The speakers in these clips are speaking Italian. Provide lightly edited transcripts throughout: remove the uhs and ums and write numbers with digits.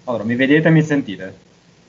Allora, mi vedete e mi sentite?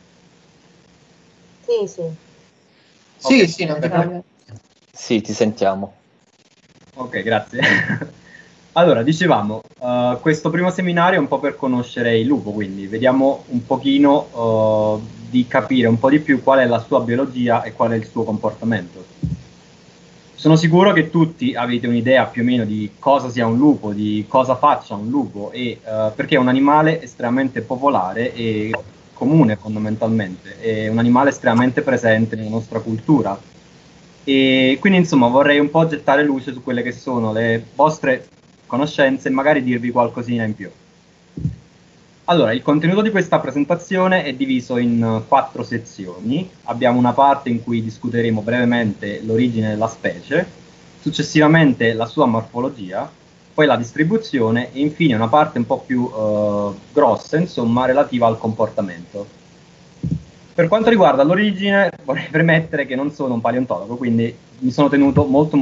Sì, sì. Ok, Sì, sì, non ti preoccupare. Sì, ti sentiamo. ok, grazie. Allora, dicevamo, questo primo seminario è un po' per conoscere il lupo, quindi vediamo un pochino di capire un po' di più qual è la sua biologia e qual è il suo comportamento. Sono sicuro che tutti avete un'idea più o meno di cosa sia un lupo, di cosa faccia un lupo, e perché è un animale estremamente popolare e comune fondamentalmente, è un animale estremamente presente nella nostra cultura. E quindi insomma vorrei un po' gettare luce su quelle che sono le vostre conoscenze e magari dirvi qualcosina in più. Allora, il contenuto di questa presentazione è diviso in quattro sezioni. Abbiamo una parte in cui discuteremo brevemente l'origine della specie, successivamente la sua morfologia, poi la distribuzione e infine una parte un po' più grossa, insomma, relativa al comportamento. Per quanto riguarda l'origine, vorrei premettere che non sono un paleontologo, quindi mi sono tenuto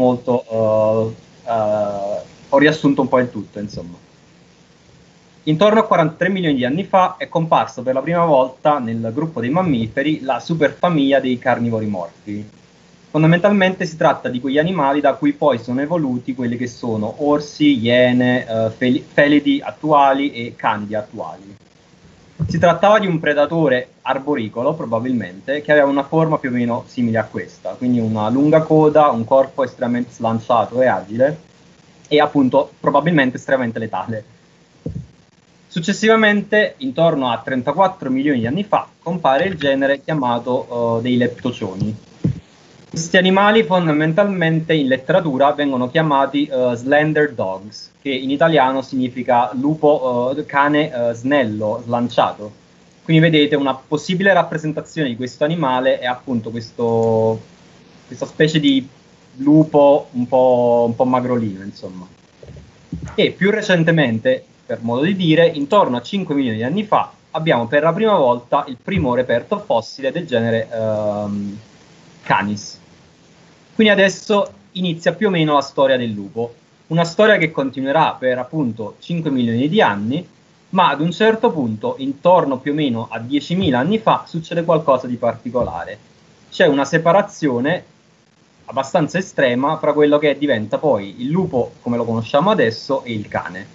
ho riassunto un po' il tutto, insomma. Intorno a 43 milioni di anni fa è comparso per la prima volta nel gruppo dei mammiferi la superfamiglia dei carnivori morfi. Fondamentalmente si tratta di quegli animali da cui poi sono evoluti quelli che sono orsi, iene, felidi attuali e canidi attuali. Si trattava di un predatore arboricolo, probabilmente, che aveva una forma più o meno simile a questa, quindi una lunga coda, un corpo estremamente slanciato e agile, e appunto probabilmente estremamente letale. Successivamente, intorno a 34 milioni di anni fa, compare il genere chiamato dei leptocioni. Questi animali fondamentalmente in letteratura vengono chiamati slender dogs, che in italiano significa lupo, cane snello, slanciato. Quindi vedete una possibile rappresentazione di questo animale è appunto questa specie di lupo un po' magrolino, insomma. E più recentemente, per modo di dire, intorno a 5 milioni di anni fa, abbiamo per la prima volta il primo reperto fossile del genere Canis. Quindi adesso inizia più o meno la storia del lupo, una storia che continuerà per appunto 5 milioni di anni, ma ad un certo punto, intorno più o meno a 10.000 anni fa, succede qualcosa di particolare. C'è una separazione abbastanza estrema fra quello che diventa poi il lupo come lo conosciamo adesso e il cane.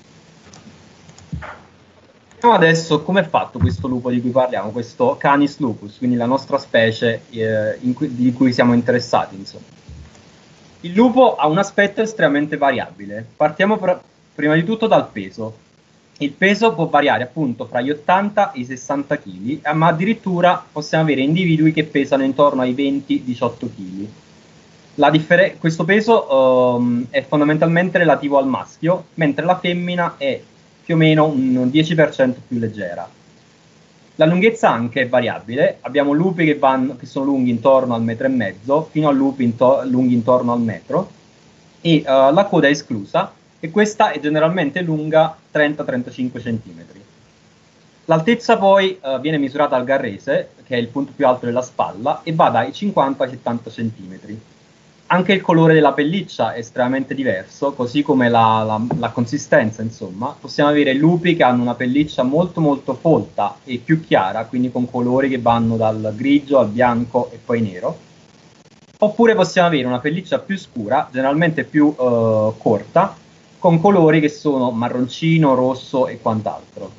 Vediamo adesso come è fatto questo lupo di cui parliamo, questo Canis lupus, quindi la nostra specie di cui siamo interessati, insomma. Il lupo ha un aspetto estremamente variabile. Partiamo prima di tutto dal peso. Il peso può variare appunto fra gli 80 e i 60 kg, ma addirittura possiamo avere individui che pesano intorno ai 20-18 kg. Questo peso è fondamentalmente relativo al maschio, mentre la femmina è più o meno un 10% più leggera. La lunghezza anche è variabile, abbiamo lupi che sono lunghi intorno al 1,5 m, fino a lupi lunghi intorno al metro, e la coda è esclusa, e questa è generalmente lunga 30-35 cm. L'altezza poi viene misurata al garrese, che è il punto più alto della spalla, e va dai 50 ai 70 cm. Anche il colore della pelliccia è estremamente diverso, così come la consistenza, insomma. Possiamo avere lupi che hanno una pelliccia molto molto folta e più chiara, quindi con colori che vanno dal grigio al bianco e poi nero. Oppure possiamo avere una pelliccia più scura, generalmente più corta, con colori che sono marroncino, rosso e quant'altro.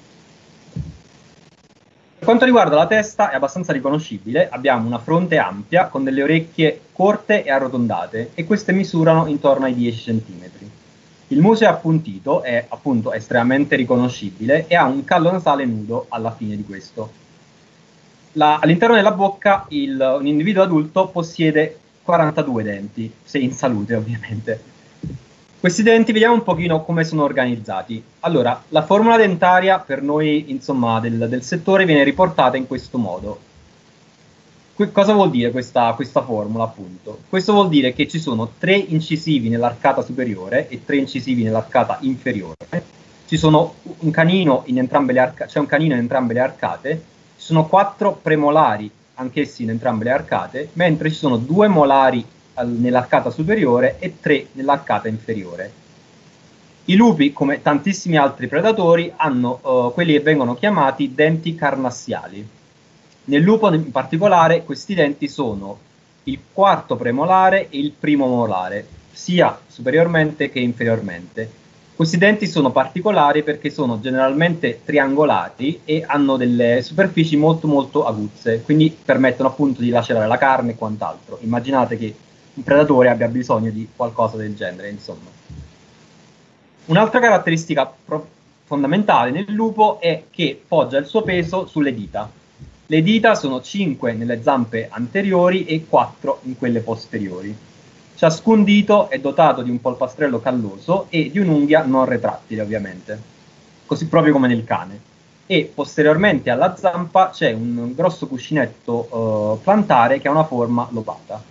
Per quanto riguarda la testa è abbastanza riconoscibile, abbiamo una fronte ampia con delle orecchie corte e arrotondate e queste misurano intorno ai 10 cm. Il muso è appuntito, è appunto estremamente riconoscibile e ha un callo nasale nudo alla fine di questo. All'interno della bocca un individuo adulto possiede 42 denti, se in salute ovviamente. Questi denti vediamo un pochino come sono organizzati. Allora, la formula dentaria per noi, insomma, del settore viene riportata in questo modo. Cosa vuol dire questa formula, appunto? Questo vuol dire che ci sono 3 incisivi nell'arcata superiore e 3 incisivi nell'arcata inferiore. Ci sono un canino in entrambe c'è un canino in entrambe le arcate, ci sono 4 premolari, anch'essi in entrambe le arcate, mentre ci sono 2 molari nell'arcata superiore e 3 nell'arcata inferiore. I lupi, come tantissimi altri predatori, hanno quelli che vengono chiamati denti carnassiali. Nel lupo in particolare questi denti sono il quarto premolare e il primo molare, sia superiormente che inferiormente. Questi denti sono particolari perché sono generalmente triangolati e hanno delle superfici molto molto aguzze, quindi permettono appunto di lacerare la carne e quant'altro. Immaginate che un predatore abbia bisogno di qualcosa del genere, insomma. Un'altra caratteristica fondamentale nel lupo è che poggia il suo peso sulle dita. Le dita sono 5 nelle zampe anteriori e 4 in quelle posteriori. Ciascun dito è dotato di un polpastrello calloso e di un'unghia non retrattile, ovviamente, così proprio come nel cane. E posteriormente alla zampa c'è un grosso cuscinetto plantare che ha una forma lobata.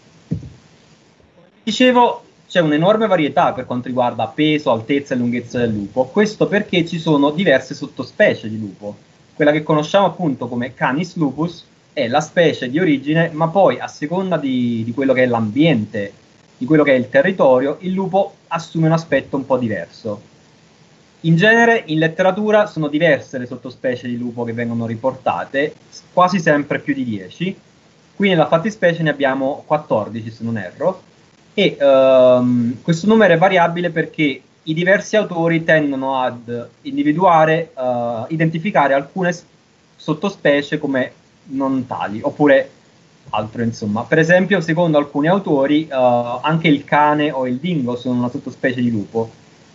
Dicevo, c'è un'enorme varietà per quanto riguarda peso, altezza e lunghezza del lupo. Questo perché ci sono diverse sottospecie di lupo. Quella che conosciamo appunto come Canis lupus è la specie di origine, ma poi a seconda di quello che è l'ambiente, di quello che è il territorio, il lupo assume un aspetto un po' diverso. In genere in letteratura sono diverse le sottospecie di lupo che vengono riportate, quasi sempre più di 10. Qui nella fattispecie ne abbiamo 14 se non erro, e questo numero è variabile perché i diversi autori tendono ad individuare, identificare alcune sottospecie come non tali, oppure altro insomma. Per esempio, secondo alcuni autori, anche il cane o il dingo sono una sottospecie di lupo,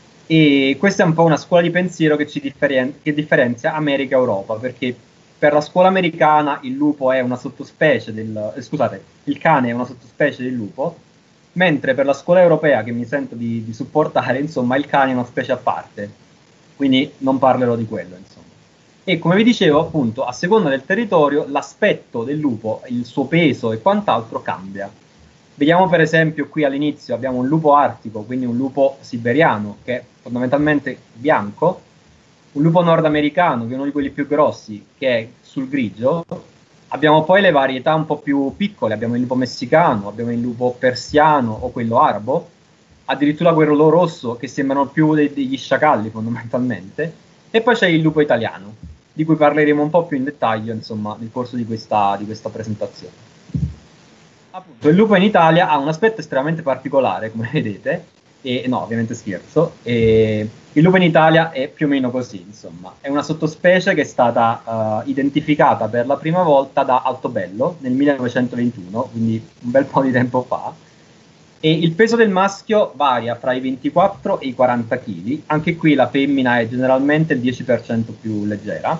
e questa è un po' una scuola di pensiero che che differenzia America e Europa, perché per la scuola americana il lupo è una sottospecie scusate, il cane è una sottospecie del lupo, mentre per la scuola europea che mi sento di supportare, insomma, il cane è una specie a parte, quindi non parlerò di quello, insomma. E come vi dicevo, appunto, a seconda del territorio, l'aspetto del lupo, il suo peso e quant'altro cambia. Vediamo per esempio qui all'inizio abbiamo un lupo artico, quindi un lupo siberiano, che è fondamentalmente bianco, un lupo nordamericano, che è uno di quelli più grossi, che è sul grigio. Abbiamo poi le varietà un po' più piccole, abbiamo il lupo messicano, abbiamo il lupo persiano o quello arabo, addirittura quello rosso che sembrano più degli sciacalli fondamentalmente, e poi c'è il lupo italiano, di cui parleremo un po' più in dettaglio insomma nel corso di questa presentazione. Appunto, il lupo in Italia ha un aspetto estremamente particolare, come vedete, e no, ovviamente scherzo, e il lupo in Italia è più o meno così, insomma. È una sottospecie che è stata identificata per la prima volta da Altobello nel 1921, quindi un bel po' di tempo fa, e il peso del maschio varia fra i 24 e i 40 kg, anche qui la femmina è generalmente il 10% più leggera,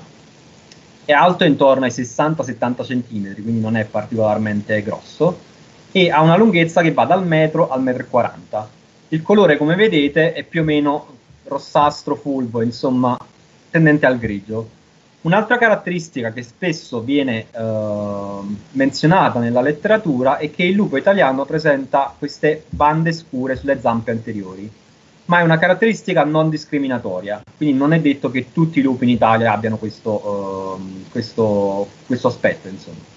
è alto intorno ai 60-70 cm, quindi non è particolarmente grosso, e ha una lunghezza che va dal metro al metro e 40. Il colore, come vedete, è più o meno rossastro fulvo, insomma, tendente al grigio. Un'altra caratteristica che spesso viene menzionata nella letteratura è che il lupo italiano presenta queste bande scure sulle zampe anteriori, ma è una caratteristica non discriminatoria, quindi non è detto che tutti i lupi in Italia abbiano questo aspetto, insomma.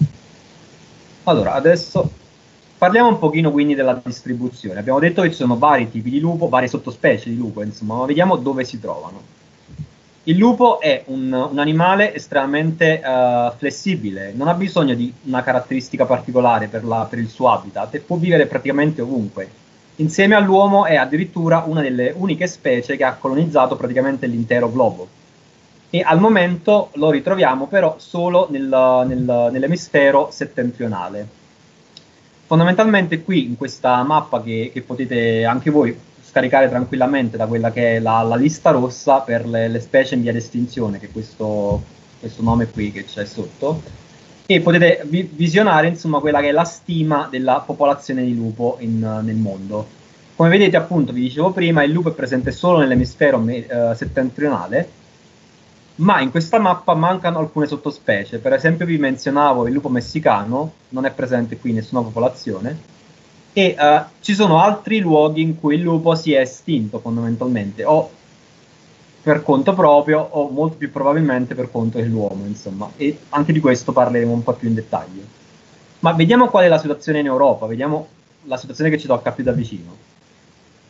Allora, adesso parliamo un pochino quindi della distribuzione. Abbiamo detto che ci sono vari tipi di lupo, varie sottospecie di lupo, insomma, ma vediamo dove si trovano. Il lupo è un animale estremamente flessibile, non ha bisogno di una caratteristica particolare per il suo habitat e può vivere praticamente ovunque. Insieme all'uomo è addirittura una delle uniche specie che ha colonizzato praticamente l'intero globo. E al momento lo ritroviamo però solo nell'emisfero settentrionale. Fondamentalmente qui in questa mappa che potete anche voi scaricare tranquillamente da quella che è la lista rossa per le specie in via di estinzione, che è questo nome qui che c'è sotto, e potete visionare insomma quella che è la stima della popolazione di lupo nel mondo. Come vedete, appunto, vi dicevo prima, il lupo è presente solo nell'emisfero settentrionale, ma in questa mappa mancano alcune sottospecie. Per esempio vi menzionavo il lupo messicano, non è presente qui nessuna popolazione, e ci sono altri luoghi in cui il lupo si è estinto fondamentalmente, o per conto proprio, o molto più probabilmente per conto dell'uomo, insomma, e anche di questo parleremo un po' più in dettaglio. Ma vediamo qual è la situazione in Europa, vediamo la situazione che ci tocca più da vicino.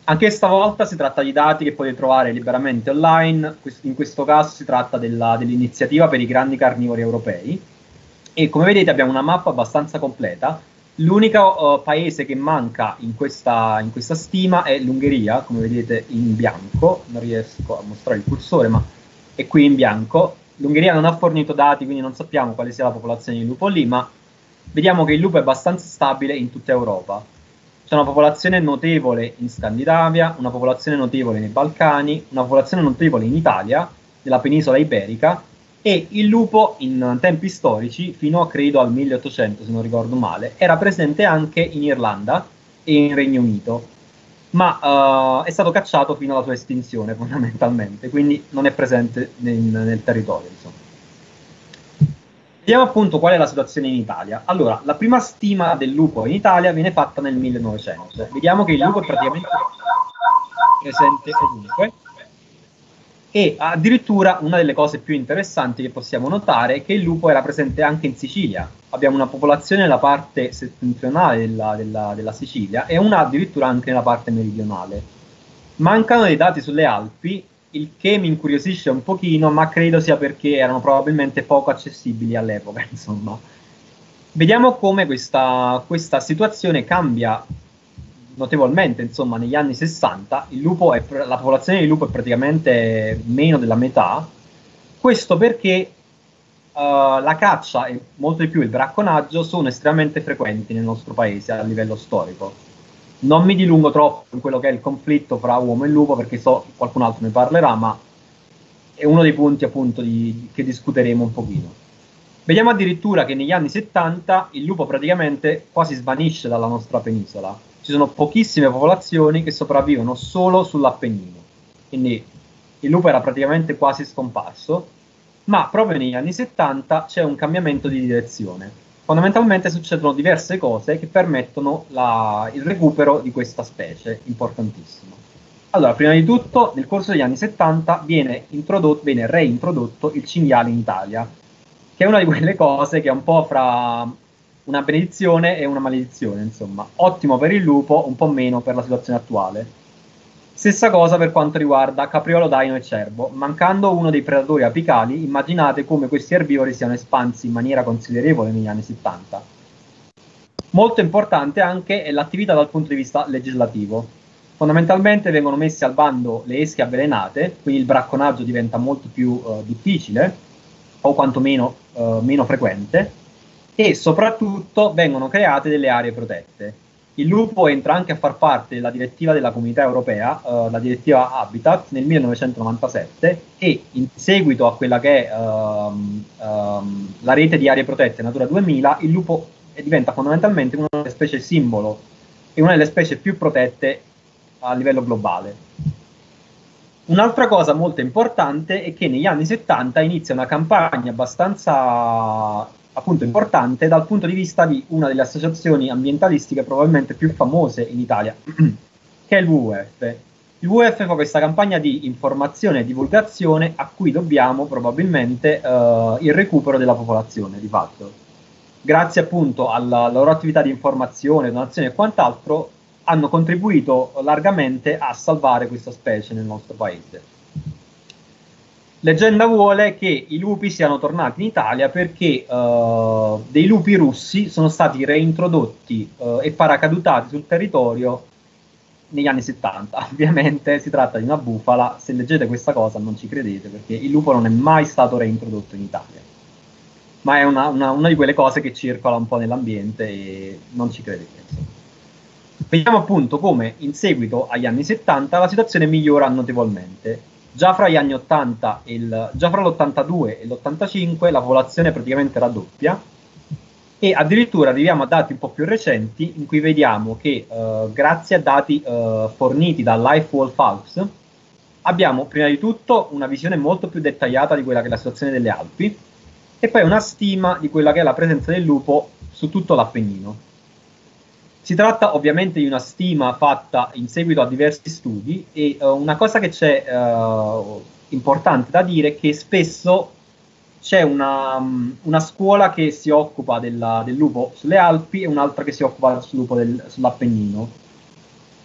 Anche stavolta si tratta di dati che potete trovare liberamente online, in questo caso si tratta dell'iniziativa per i grandi carnivori europei, e come vedete abbiamo una mappa abbastanza completa. L'unico paese che manca in questa stima è l'Ungheria, come vedete in bianco, non riesco a mostrare il cursore ma è qui in bianco. L'Ungheria non ha fornito dati, quindi non sappiamo quale sia la popolazione di lupo lì, ma vediamo che il lupo è abbastanza stabile in tutta Europa. C'è una popolazione notevole in Scandinavia, una popolazione notevole nei Balcani, una popolazione notevole in Italia, nella penisola iberica, e il lupo in tempi storici, fino a credo al 1800 se non ricordo male, era presente anche in Irlanda e in Regno Unito, ma è stato cacciato fino alla sua estinzione fondamentalmente, quindi non è presente nel territorio, insomma. Vediamo appunto qual è la situazione in Italia. Allora, la prima stima del lupo in Italia viene fatta nel 1900. Vediamo che il lupo è praticamente presente ovunque. E addirittura una delle cose più interessanti che possiamo notare è che il lupo era presente anche in Sicilia. Abbiamo una popolazione nella parte settentrionale della Sicilia e una addirittura anche nella parte meridionale. Mancano dei dati sulle Alpi, il che mi incuriosisce un pochino, ma credo sia perché erano probabilmente poco accessibili all'epoca, insomma. Vediamo come questa situazione cambia notevolmente, insomma, negli anni 60. La popolazione di lupo è praticamente meno della metà. Questo perché la caccia e molto di più il bracconaggio sono estremamente frequenti nel nostro paese a livello storico. Non mi dilungo troppo in quello che è il conflitto fra uomo e lupo, perché so che qualcun altro ne parlerà, ma è uno dei punti appunto che discuteremo un pochino. Vediamo addirittura che negli anni 70 il lupo praticamente quasi svanisce dalla nostra penisola. Ci sono pochissime popolazioni che sopravvivono solo sull'Appennino, quindi il lupo era praticamente quasi scomparso, ma proprio negli anni 70 c'è un cambiamento di direzione. Fondamentalmente succedono diverse cose che permettono il recupero di questa specie importantissima. Allora, prima di tutto, nel corso degli anni 70 viene reintrodotto il cinghiale in Italia, che è una di quelle cose che è un po' fra una benedizione e una maledizione, insomma. Ottimo per il lupo, un po' meno per la situazione attuale. Stessa cosa per quanto riguarda capriolo, daino e cervo. Mancando uno dei predatori apicali, immaginate come questi erbivori siano espansi in maniera considerevole negli anni 70. Molto importante anche è l'attività dal punto di vista legislativo. Fondamentalmente vengono messe al bando le esche avvelenate, quindi il bracconaggio diventa molto più difficile, o quantomeno meno frequente, e soprattutto vengono create delle aree protette. Il lupo entra anche a far parte della direttiva della Comunità Europea, la direttiva Habitat, nel 1997, e in seguito a quella che è la rete di aree protette Natura 2000, il lupo diventa fondamentalmente una delle specie simbolo e una delle specie più protette a livello globale. Un'altra cosa molto importante è che negli anni 70 inizia una campagna abbastanza appunto importante dal punto di vista di una delle associazioni ambientalistiche probabilmente più famose in Italia, che è il WWF. Il WWF fa questa campagna di informazione e divulgazione a cui dobbiamo probabilmente il recupero della popolazione, di fatto. Grazie appunto alla loro attività di informazione, donazione e quant'altro, hanno contribuito largamente a salvare questa specie nel nostro paese. Leggenda vuole che i lupi siano tornati in Italia perché dei lupi russi sono stati reintrodotti e paracadutati sul territorio negli anni 70. Ovviamente si tratta di una bufala, se leggete questa cosa non ci credete perché il lupo non è mai stato reintrodotto in Italia, ma è una di quelle cose che circola un po' nell'ambiente e non ci credete, insomma. Vediamo appunto come in seguito agli anni 70 la situazione migliora notevolmente. Già fra gli anni 80 già fra l'82 e l'85 la popolazione praticamente raddoppia e addirittura arriviamo a dati un po' più recenti in cui vediamo che grazie a dati forniti da LifeWolf Alps abbiamo prima di tutto una visione molto più dettagliata di quella che è la situazione delle Alpi e poi una stima di quella che è la presenza del lupo su tutto l'Appennino. Si tratta ovviamente di una stima fatta in seguito a diversi studi e una cosa che c'è importante da dire è che spesso c'è una scuola che si occupa del lupo sulle Alpi e un'altra che si occupa del lupo sull'Appennino.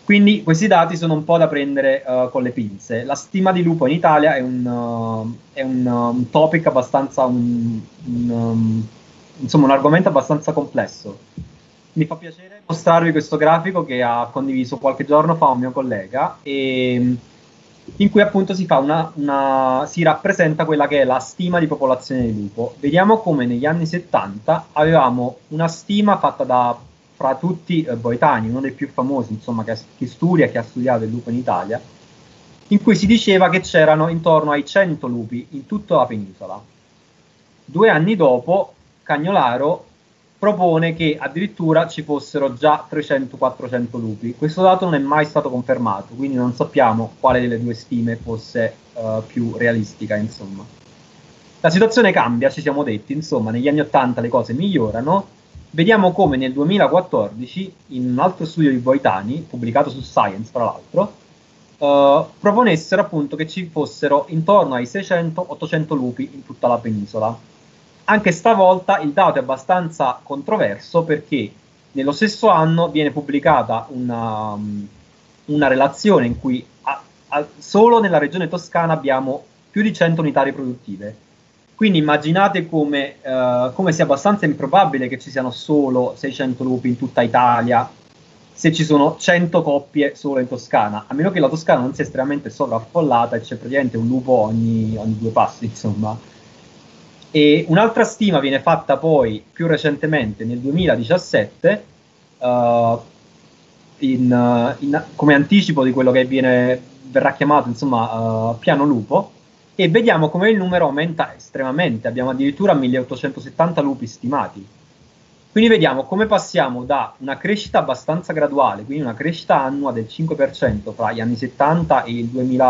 Quindi questi dati sono un po' da prendere con le pinze. La stima di lupo in Italia è un topic abbastanza, insomma, un argomento abbastanza complesso. Mi fa piacere mostrarvi questo grafico che ha condiviso qualche giorno fa un mio collega, in cui appunto si rappresenta quella che è la stima di popolazione di lupo. Vediamo come negli anni 70 avevamo una stima fatta fra tutti Boitani, uno dei più famosi, insomma, che studia e che ha studiato il lupo in Italia, in cui si diceva che c'erano intorno ai 100 lupi in tutta la penisola. 2 anni dopo, Cagnolaro propone che addirittura ci fossero già 300-400 lupi. Questo dato non è mai stato confermato, quindi non sappiamo quale delle due stime fosse più realistica, insomma. La situazione cambia, ci siamo detti, insomma, negli anni 80 le cose migliorano. Vediamo come nel 2014, in un altro studio di Boitani, pubblicato su Science, tra l'altro, proponessero appunto che ci fossero intorno ai 600-800 lupi in tutta la penisola. Anche stavolta il dato è abbastanza controverso, perché nello stesso anno viene pubblicata una relazione in cui solo nella regione toscana abbiamo più di 100 unità riproduttive. Quindi immaginate come sia abbastanza improbabile che ci siano solo 600 lupi in tutta Italia, se ci sono 100 coppie solo in Toscana, a meno che la Toscana non sia estremamente sovraffollata e c'è praticamente un lupo ogni 2 passi, insomma. E un'altra stima viene fatta poi più recentemente nel 2017 come anticipo di quello che verrà chiamato, insomma, piano lupo, e vediamo come il numero aumenta estremamente. Abbiamo addirittura 1870 lupi stimati. Quindi vediamo come passiamo da una crescita abbastanza graduale, quindi una crescita annua del 5% fra gli anni 70 e il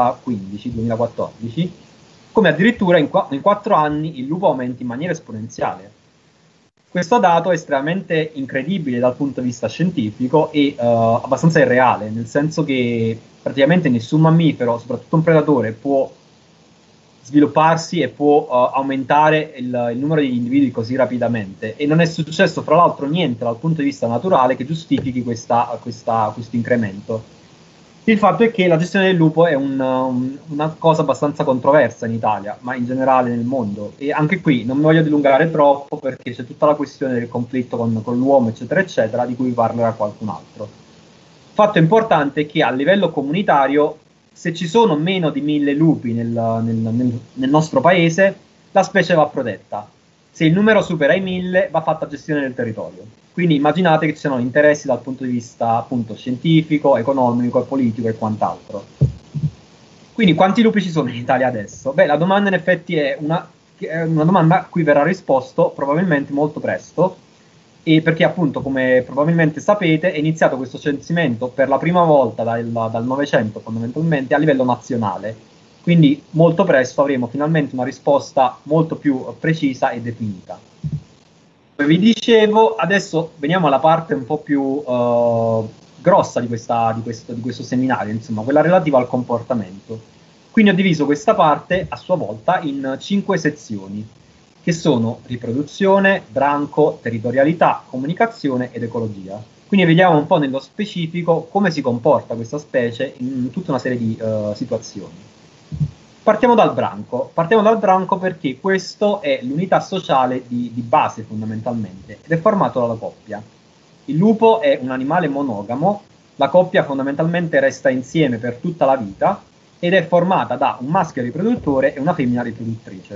2015-2014, come addirittura in 4 anni il lupo aumenta in maniera esponenziale. Questo dato è estremamente incredibile dal punto di vista scientifico e abbastanza irreale, nel senso che praticamente nessun mammifero, soprattutto un predatore, può svilupparsi e può aumentare il numero di individui così rapidamente, e non è successo fra l'altro niente dal punto di vista naturale che giustifichi questo incremento. Il fatto è che la gestione del lupo è una cosa abbastanza controversa in Italia, ma in generale nel mondo, e anche qui non mi voglio dilungare troppo perché c'è tutta la questione del conflitto con l'uomo, eccetera eccetera, di cui parlerà qualcun altro. Fatto importante è che a livello comunitario, se ci sono meno di 1000 lupi nel nostro paese, la specie va protetta. Se il numero supera i 1000, va fatta gestione del territorio. Quindi immaginate che ci siano interessi dal punto di vista appunto scientifico, economico e politico e quant'altro. Quindi quanti lupi ci sono in Italia adesso? Beh, la domanda in effetti è una domanda a cui verrà risposto probabilmente molto presto, e perché appunto, come probabilmente sapete, è iniziato questo censimento per la prima volta dal Novecento fondamentalmente a livello nazionale. Quindi molto presto avremo finalmente una risposta molto più precisa e definita. Come vi dicevo, adesso veniamo alla parte un po' più grossa di questo seminario, insomma, quella relativa al comportamento. Quindi ho diviso questa parte a sua volta in 5 sezioni, che sono riproduzione, branco, territorialità, comunicazione ed ecologia. Quindi vediamo un po' nello specifico come si comporta questa specie in tutta una serie di situazioni. Partiamo dal branco perché questo è l'unità sociale di base fondamentalmente, ed è formato dalla coppia. Il lupo è un animale monogamo, la coppia fondamentalmente resta insieme per tutta la vita ed è formata da un maschio riproduttore e una femmina riproduttrice.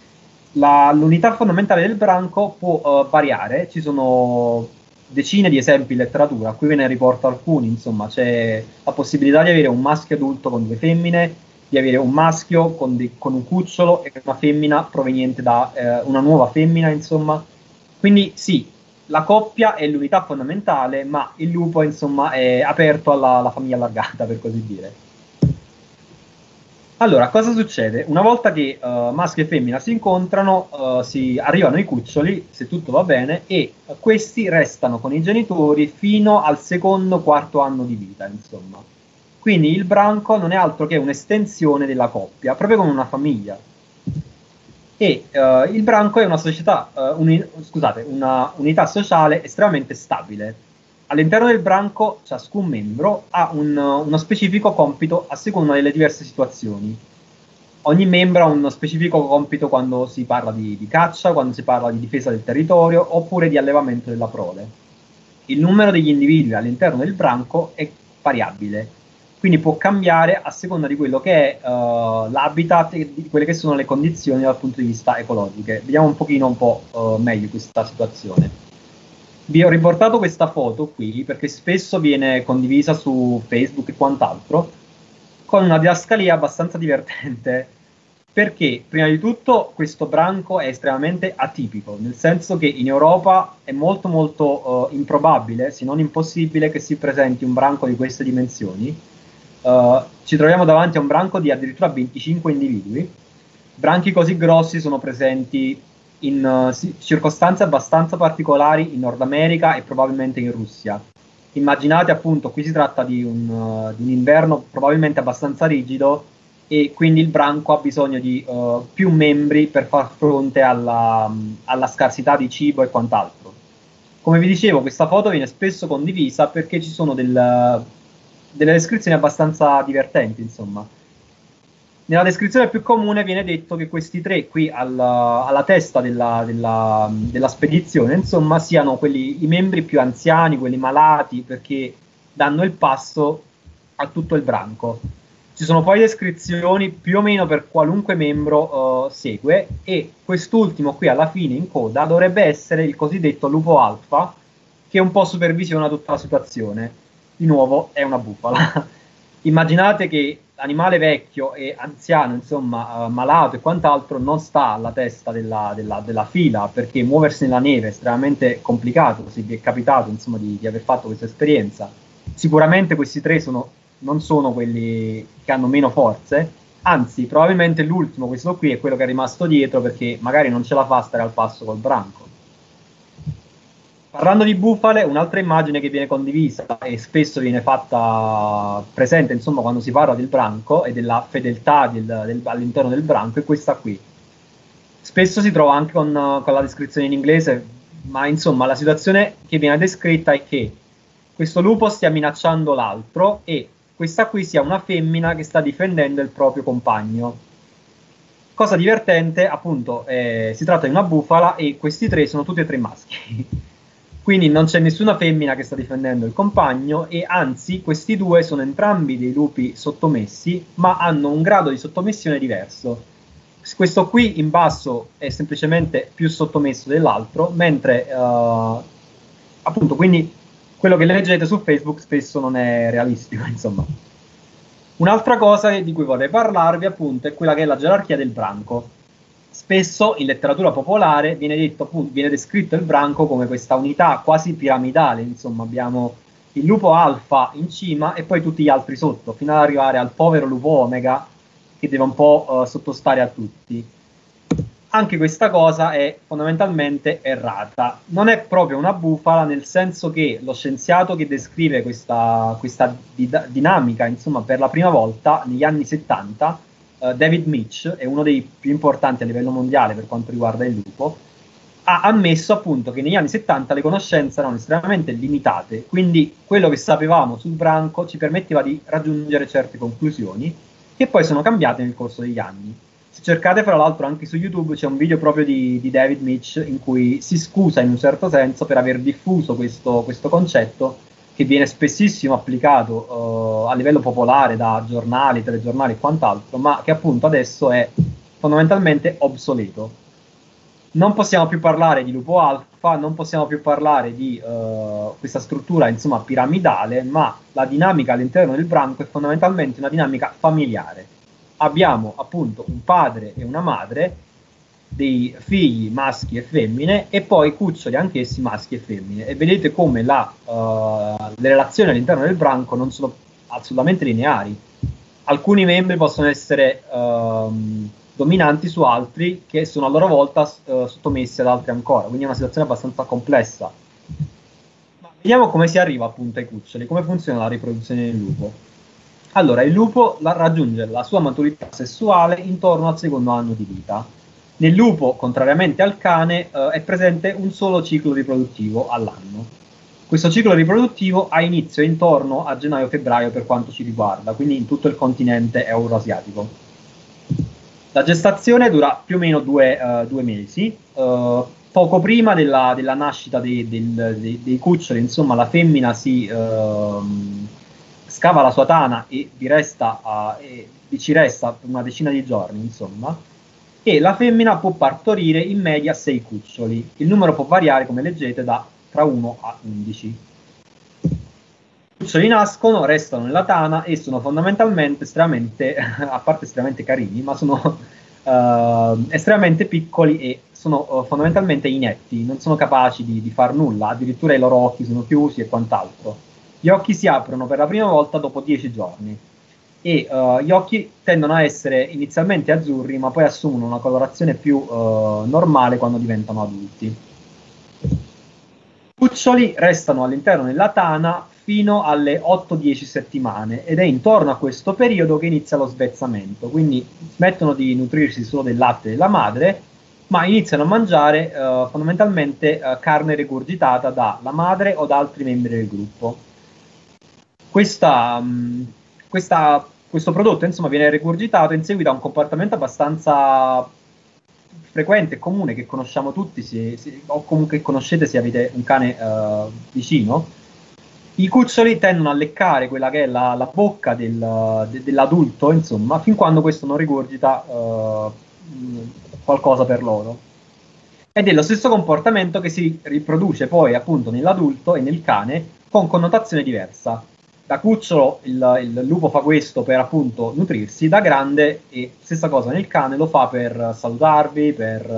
L'unità fondamentale del branco può variare, ci sono decine di esempi in letteratura, qui ve ne riporto alcuni, insomma c'è la possibilità di avere un maschio adulto con 2 femmine, di avere un maschio con un cucciolo e una femmina proveniente da una nuova femmina, insomma. Quindi sì, la coppia è l'unità fondamentale, ma il lupo, insomma, è aperto alla famiglia allargata, per così dire. Allora, cosa succede? Una volta che maschio e femmina si incontrano, arrivano i cuccioli, se tutto va bene, e questi restano con i genitori fino al 2º-4º anno di vita, insomma. Quindi il branco non è altro che un'estensione della coppia, proprio come una famiglia. E il branco è una unità sociale estremamente stabile. All'interno del branco ciascun membro ha uno specifico compito a seconda delle diverse situazioni. Ogni membro ha uno specifico compito quando si parla di caccia, quando si parla di difesa del territorio oppure di allevamento della prole. Il numero degli individui all'interno del branco è variabile, quindi può cambiare a seconda di quello che è l'habitat e di quelle che sono le condizioni dal punto di vista ecologiche. Vediamo un po' meglio questa situazione. Vi ho riportato questa foto qui perché spesso viene condivisa su Facebook e quant'altro, con una didascalia abbastanza divertente, perché prima di tutto questo branco è estremamente atipico, nel senso che in Europa è molto molto improbabile, se non impossibile, che si presenti un branco di queste dimensioni. Ci troviamo davanti a un branco di addirittura 25 individui. Branchi così grossi sono presenti in circostanze abbastanza particolari in Nord America e probabilmente in Russia. Immaginate appunto, qui si tratta di un inverno probabilmente abbastanza rigido e quindi il branco ha bisogno di più membri per far fronte alla scarsità di cibo e quant'altro. Come vi dicevo, questa foto viene spesso condivisa perché ci sono delle descrizioni abbastanza divertenti, insomma. Nella descrizione più comune viene detto che questi tre qui alla testa della spedizione, insomma, siano i membri più anziani, quelli malati, perché danno il passo a tutto il branco. Ci sono poi descrizioni più o meno per qualunque membro segue, e quest'ultimo qui alla fine in coda dovrebbe essere il cosiddetto lupo alfa, che un po' supervisiona tutta la situazione. Di nuovo è una bufala. Immaginate che l'animale vecchio e anziano, insomma, malato e quant'altro, non sta alla testa della fila, perché muoversi nella neve è estremamente complicato, se vi è capitato, insomma, di aver fatto questa esperienza. Sicuramente questi tre non sono quelli che hanno meno forze, anzi, probabilmente l'ultimo, questo qui, è quello che è rimasto dietro perché magari non ce la fa a stare al passo col branco. Parlando di bufale, un'altra immagine che viene condivisa e spesso viene fatta presente, insomma, quando si parla del branco e della fedeltà all'interno del branco, è questa qui. Spesso si trova anche con la descrizione in inglese, ma insomma la situazione che viene descritta è che questo lupo stia minacciando l'altro e questa qui sia una femmina che sta difendendo il proprio compagno. Cosa divertente, appunto, si tratta di una bufala e questi tre sono tutti e tre maschi. Quindi non c'è nessuna femmina che sta difendendo il compagno e anzi questi due sono entrambi dei lupi sottomessi, ma hanno un grado di sottomissione diverso. Questo qui in basso è semplicemente più sottomesso dell'altro, mentre appunto, quindi quello che leggete su Facebook spesso non è realistico, insomma. Un'altra cosa di cui vorrei parlarvi, appunto, è quella che è la gerarchia del branco. Spesso in letteratura popolare viene descritto il branco come questa unità quasi piramidale, insomma, abbiamo il lupo alfa in cima e poi tutti gli altri sotto, fino ad arrivare al povero lupo omega che deve un po' sottostare a tutti. Anche questa cosa è fondamentalmente errata. Non è proprio una bufala, nel senso che lo scienziato che descrive questa dinamica, insomma, per la prima volta negli anni 70, David Mitch, è uno dei più importanti a livello mondiale per quanto riguarda il lupo, ha ammesso appunto che negli anni 70 le conoscenze erano estremamente limitate, quindi quello che sapevamo sul branco ci permetteva di raggiungere certe conclusioni che poi sono cambiate nel corso degli anni. Se cercate fra l'altro anche su YouTube c'è un video proprio di David Mitch in cui si scusa in un certo senso per aver diffuso questo concetto che viene spessissimo applicato a livello popolare da giornali, telegiornali e quant'altro, ma che appunto adesso è fondamentalmente obsoleto. Non possiamo più parlare di lupo alfa, non possiamo più parlare di questa struttura, insomma, piramidale, ma la dinamica all'interno del branco è fondamentalmente una dinamica familiare. Abbiamo appunto un padre e una madre, dei figli maschi e femmine e poi cuccioli anch'essi maschi e femmine, e vedete come le relazioni all'interno del branco non sono assolutamente lineari. Alcuni membri possono essere dominanti su altri che sono a loro volta sottomessi ad altri ancora, quindi è una situazione abbastanza complessa. Ma vediamo come si arriva appunto ai cuccioli, come funziona la riproduzione del lupo. Allora, il lupo raggiunge la sua maturità sessuale intorno al secondo anno di vita. Nel lupo, contrariamente al cane, è presente un solo ciclo riproduttivo all'anno. Questo ciclo riproduttivo ha inizio intorno a gennaio-febbraio per quanto ci riguarda, quindi in tutto il continente euroasiatico. La gestazione dura più o meno due mesi. Poco prima della nascita dei cuccioli, insomma, la femmina scava la sua tana e vi ci resta per una decina di giorni, insomma, e la femmina può partorire in media 6 cuccioli. Il numero può variare, come leggete, tra 1 a 11. I cuccioli nascono, restano nella tana e sono fondamentalmente a parte estremamente carini, ma sono estremamente piccoli e sono fondamentalmente inetti, non sono capaci di far nulla, addirittura i loro occhi sono chiusi e quant'altro. Gli occhi si aprono per la prima volta dopo 10 giorni e gli occhi tendono a essere inizialmente azzurri, ma poi assumono una colorazione più normale quando diventano adulti. I cuccioli restano all'interno della tana fino alle 8-10 settimane ed è intorno a questo periodo che inizia lo svezzamento, quindi smettono di nutrirsi solo del latte della madre, ma iniziano a mangiare fondamentalmente carne regurgitata dalla madre o da altri membri del gruppo. Questo prodotto, insomma, viene regurgitato in seguito a un comportamento abbastanza frequente e comune che conosciamo tutti, o comunque conoscete se avete un cane vicino. I cuccioli tendono a leccare quella che è la bocca dell'adulto, insomma, fin quando questo non rigurgita qualcosa per loro. Ed è lo stesso comportamento che si riproduce poi appunto nell'adulto e nel cane con connotazione diversa. Da cucciolo il lupo fa questo per appunto nutrirsi, da grande, e stessa cosa nel cane, lo fa per salutarvi,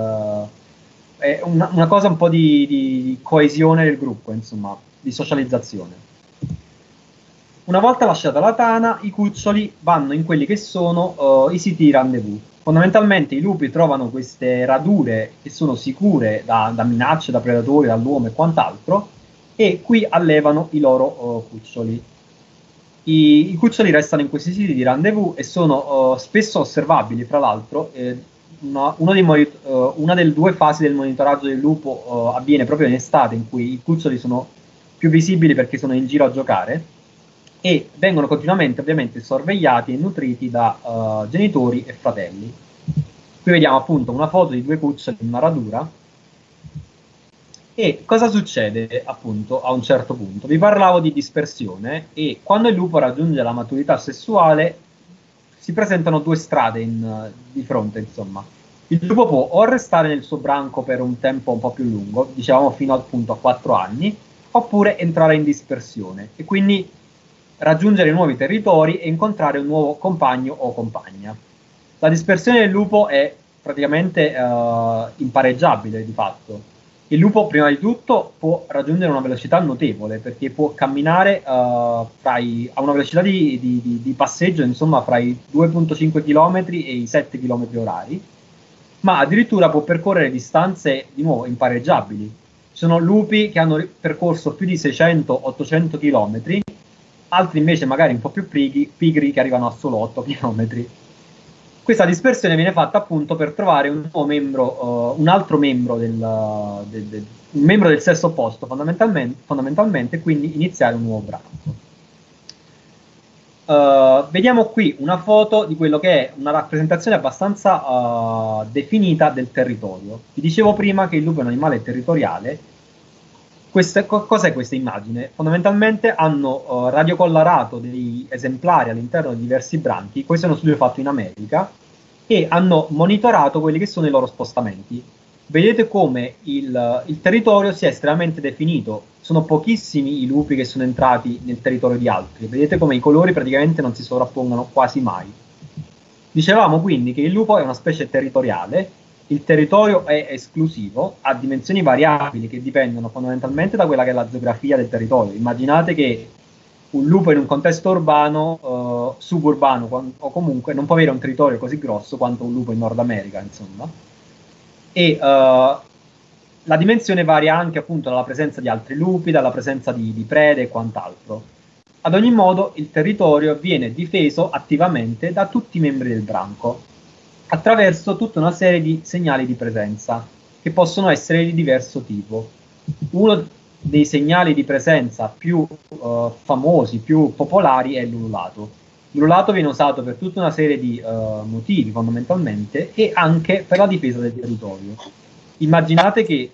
è una cosa un po' di coesione del gruppo, insomma, di socializzazione. Una volta lasciata la tana, i cuccioli vanno in quelli che sono i siti di rendezvous. Fondamentalmente i lupi trovano queste radure che sono sicure da minacce, da predatori, dall'uomo e quant'altro, e qui allevano i loro cuccioli. I cuccioli restano in questi siti di rendezvous e sono spesso osservabili, fra l'altro. Una delle due fasi del monitoraggio del lupo avviene proprio in estate, in cui i cuccioli sono più visibili perché sono in giro a giocare e vengono continuamente ovviamente sorvegliati e nutriti da genitori e fratelli. Qui vediamo appunto una foto di due cuccioli in una radura. E cosa succede appunto a un certo punto? Vi parlavo di dispersione e quando il lupo raggiunge la maturità sessuale si presentano due strade di fronte, insomma. Il lupo può o restare nel suo branco per un tempo un po' più lungo, diciamo fino appunto a 4 anni, oppure entrare in dispersione e quindi raggiungere nuovi territori e incontrare un nuovo compagno o compagna. La dispersione del lupo è praticamente impareggiabile di fatto. Il lupo, prima di tutto, può raggiungere una velocità notevole, perché può camminare a una velocità di passeggio, insomma, fra i 2,5 km e i 7 km orari, ma addirittura può percorrere distanze, di nuovo, impareggiabili. Ci sono lupi che hanno percorso più di 600-800 km, altri invece magari un po' più pigri che arrivano a solo 8 km. Questa dispersione viene fatta appunto per trovare un nuovo membro, un altro membro un membro del sesso opposto fondamentalmente, quindi iniziare un nuovo branco. Vediamo qui una foto di quello che è una rappresentazione abbastanza definita del territorio. Vi dicevo prima che il lupo è un animale territoriale. Cos'è questa immagine? Fondamentalmente hanno radiocollarato degli esemplari all'interno di diversi branchi. Questo è uno studio fatto in America e hanno monitorato quelli che sono i loro spostamenti. Vedete come il territorio sia estremamente definito. Sono pochissimi i lupi che sono entrati nel territorio di altri. Vedete come i colori praticamente non si sovrappongono quasi mai. Dicevamo quindi che il lupo è una specie territoriale. Il territorio è esclusivo, ha dimensioni variabili che dipendono fondamentalmente da quella che è la geografia del territorio. Immaginate che un lupo in un contesto urbano, suburbano o comunque non può avere un territorio così grosso quanto un lupo in Nord America, insomma. E la dimensione varia anche appunto dalla presenza di altri lupi, dalla presenza di prede e quant'altro. Ad ogni modo il territorio viene difeso attivamente da tutti i membri del branco, attraverso tutta una serie di segnali di presenza, che possono essere di diverso tipo. Uno dei segnali di presenza più famosi, più popolari è l'ululato. L'ululato viene usato per tutta una serie di motivi fondamentalmente e anche per la difesa del territorio. Immaginate che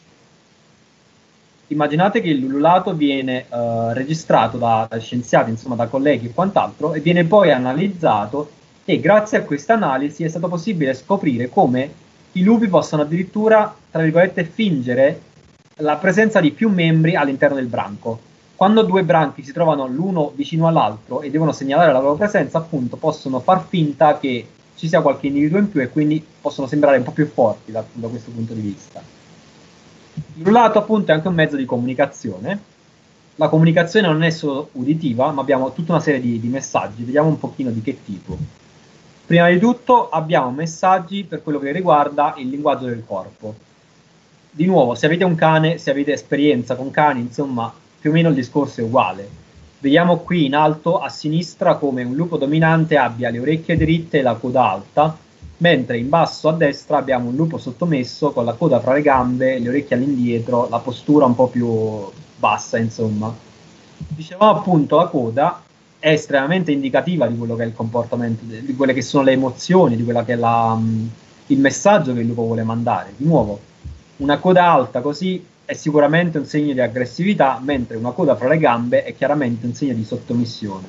l'ululato viene registrato da scienziati, insomma da colleghi e quant'altro, e viene poi analizzato, e grazie a questa analisi è stato possibile scoprire come i lupi possono addirittura, tra virgolette, fingere la presenza di più membri all'interno del branco. Quando due branchi si trovano l'uno vicino all'altro e devono segnalare la loro presenza, appunto, possono far finta che ci sia qualche individuo in più e quindi possono sembrare un po' più forti da questo punto di vista. L'ululato appunto è anche un mezzo di comunicazione. La comunicazione non è solo uditiva, ma abbiamo tutta una serie di messaggi. Vediamo un pochino di che tipo. Prima di tutto abbiamo messaggi per quello che riguarda il linguaggio del corpo. Di nuovo, se avete un cane, se avete esperienza con cani, insomma, più o meno il discorso è uguale. Vediamo qui in alto a sinistra come un lupo dominante abbia le orecchie dritte e la coda alta, mentre in basso a destra abbiamo un lupo sottomesso con la coda fra le gambe, le orecchie all'indietro, la postura un po' più bassa, insomma. Dicevamo appunto la coda è estremamente indicativa di quello che è il comportamento, di quelle che sono le emozioni, di quella che è il messaggio che il lupo vuole mandare. Di nuovo, una coda alta così è sicuramente un segno di aggressività, mentre una coda fra le gambe è chiaramente un segno di sottomissione.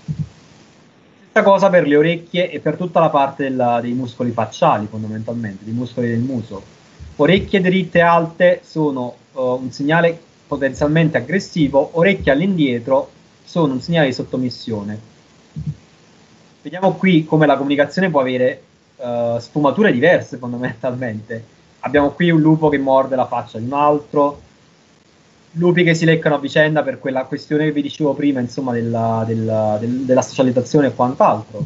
Stessa cosa per le orecchie e per tutta la parte dei muscoli facciali, fondamentalmente, dei muscoli del muso. Orecchie dritte alte sono un segnale potenzialmente aggressivo, orecchie all'indietro sono un segnale di sottomissione. Vediamo qui come la comunicazione può avere sfumature diverse, fondamentalmente. Abbiamo qui un lupo che morde la faccia di un altro, lupi che si leccano a vicenda per quella questione che vi dicevo prima, insomma, della socializzazione e quant'altro.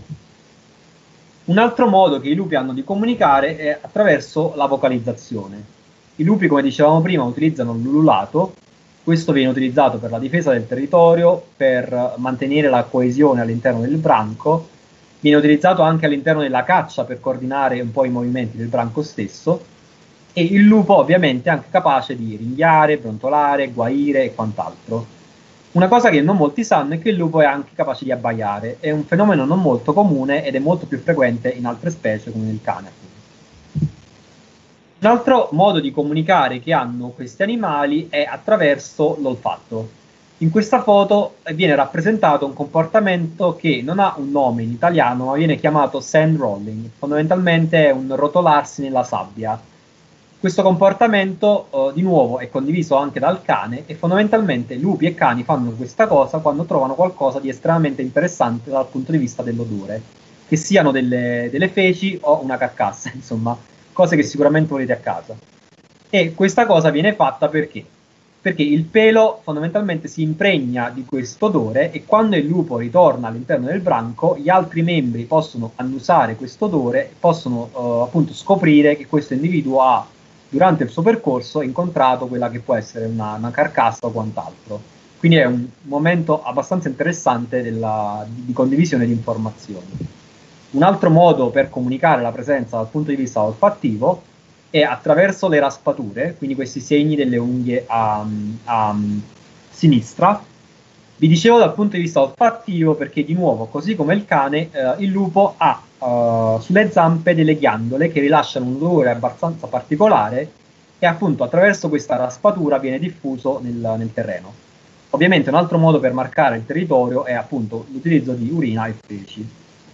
Un altro modo che i lupi hanno di comunicare è attraverso la vocalizzazione. I lupi, come dicevamo prima, utilizzano l'ululato. Questo viene utilizzato per la difesa del territorio, per mantenere la coesione all'interno del branco. Viene utilizzato anche all'interno della caccia per coordinare un po' i movimenti del branco stesso. E il lupo ovviamente è anche capace di ringhiare, brontolare, guaire e quant'altro. Una cosa che non molti sanno è che il lupo è anche capace di abbaiare, è un fenomeno non molto comune ed è molto più frequente in altre specie come nel cane. Un altro modo di comunicare che hanno questi animali è attraverso l'olfatto. In questa foto viene rappresentato un comportamento che non ha un nome in italiano, ma viene chiamato sand rolling. Fondamentalmente è un rotolarsi nella sabbia. Questo comportamento, di nuovo, è condiviso anche dal cane e fondamentalmente lupi e cani fanno questa cosa quando trovano qualcosa di estremamente interessante dal punto di vista dell'odore, che siano delle feci o una carcassa, insomma, cose che sicuramente volete a casa. E questa cosa viene fatta perché? Perché il pelo fondamentalmente si impregna di questo odore e quando il lupo ritorna all'interno del branco, gli altri membri possono annusare questo odore e possono appunto scoprire che questo individuo ha durante il suo percorso incontrato quella che può essere una carcassa o quant'altro. Quindi è un momento abbastanza interessante di condivisione di informazioni. Un altro modo per comunicare la presenza dal punto di vista olfattivo è attraverso le raspature, quindi questi segni delle unghie a sinistra. Vi dicevo dal punto di vista olfattivo perché di nuovo, così come il cane, il lupo ha sulle zampe delle ghiandole che rilasciano un odore abbastanza particolare e appunto attraverso questa raspatura viene diffuso nel terreno. Ovviamente un altro modo per marcare il territorio è appunto l'utilizzo di urina e feci.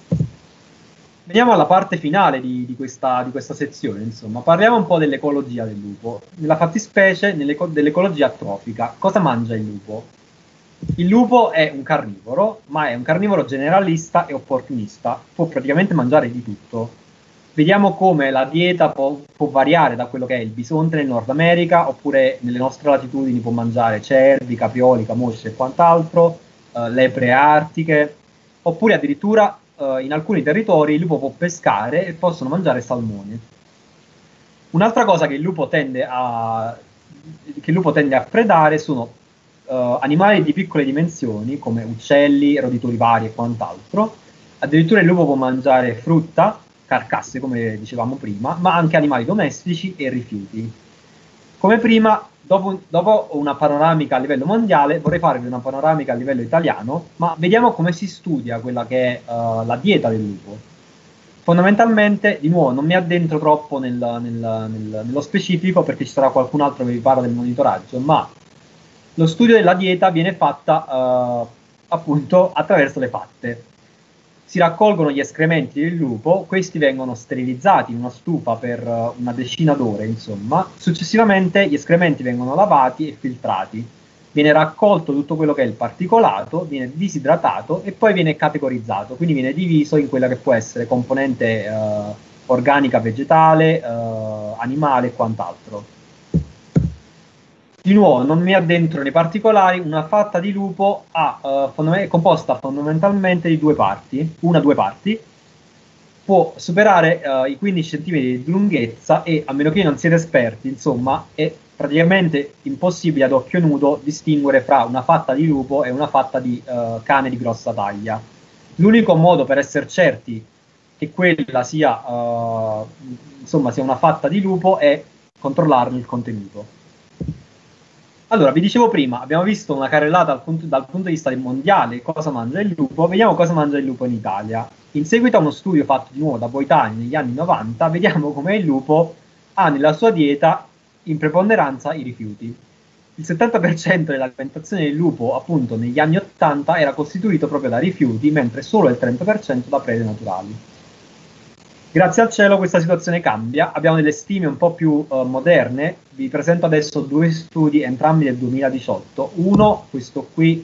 Veniamo alla parte finale di questa sezione, insomma. Parliamo un po' dell'ecologia del lupo. Nella fattispecie dell'ecologia trofica. Cosa mangia il lupo? Il lupo è un carnivoro, ma è un carnivoro generalista e opportunista. Può praticamente mangiare di tutto. Vediamo come la dieta può variare da quello che è il bisonte nel Nord America, oppure nelle nostre latitudini può mangiare cervi, caprioli, camosci e quant'altro, lepre artiche, oppure addirittura in alcuni territori il lupo può pescare e possono mangiare salmoni. Un'altra cosa che il lupo tende a predare sono animali di piccole dimensioni come uccelli, roditori vari e quant'altro. Addirittura il lupo può mangiare frutta, carcasse come dicevamo prima, ma anche animali domestici e rifiuti. Come prima dopo una panoramica a livello mondiale, vorrei farvi una panoramica a livello italiano, ma vediamo come si studia quella che è la dieta del lupo. Fondamentalmente, di nuovo, non mi addentro troppo nello specifico perché ci sarà qualcun altro che vi parla del monitoraggio, ma lo studio della dieta viene fatta appunto attraverso le fatte. Si raccolgono gli escrementi del lupo, questi vengono sterilizzati in una stufa per una decina d'ore, insomma. Successivamente gli escrementi vengono lavati e filtrati. Viene raccolto tutto quello che è il particolato, viene disidratato e poi viene categorizzato, quindi viene diviso in quella che può essere componente organica vegetale, animale e quant'altro. Di nuovo, non mi addentro nei particolari, una fatta di lupo è composta fondamentalmente di due parti, può superare i 15 cm di lunghezza e, a meno che non siete esperti, insomma, è praticamente impossibile ad occhio nudo distinguere fra una fatta di lupo e una fatta di cane di grossa taglia. L'unico modo per essere certi che quella sia, sia una fatta di lupo è controllarne il contenuto. Allora, vi dicevo prima, abbiamo visto una carrellata dal punto di vista del mondiale, cosa mangia il lupo, vediamo cosa mangia il lupo in Italia. In seguito a uno studio fatto di nuovo da Boitani negli anni 90, vediamo come il lupo ha nella sua dieta in preponderanza i rifiuti. Il 70% dell'alimentazione del lupo, appunto, negli anni 80 era costituito proprio da rifiuti, mentre solo il 30% da prede naturali. Grazie al cielo questa situazione cambia, abbiamo delle stime un po' più moderne, vi presento adesso due studi, entrambi del 2018, uno, questo qui,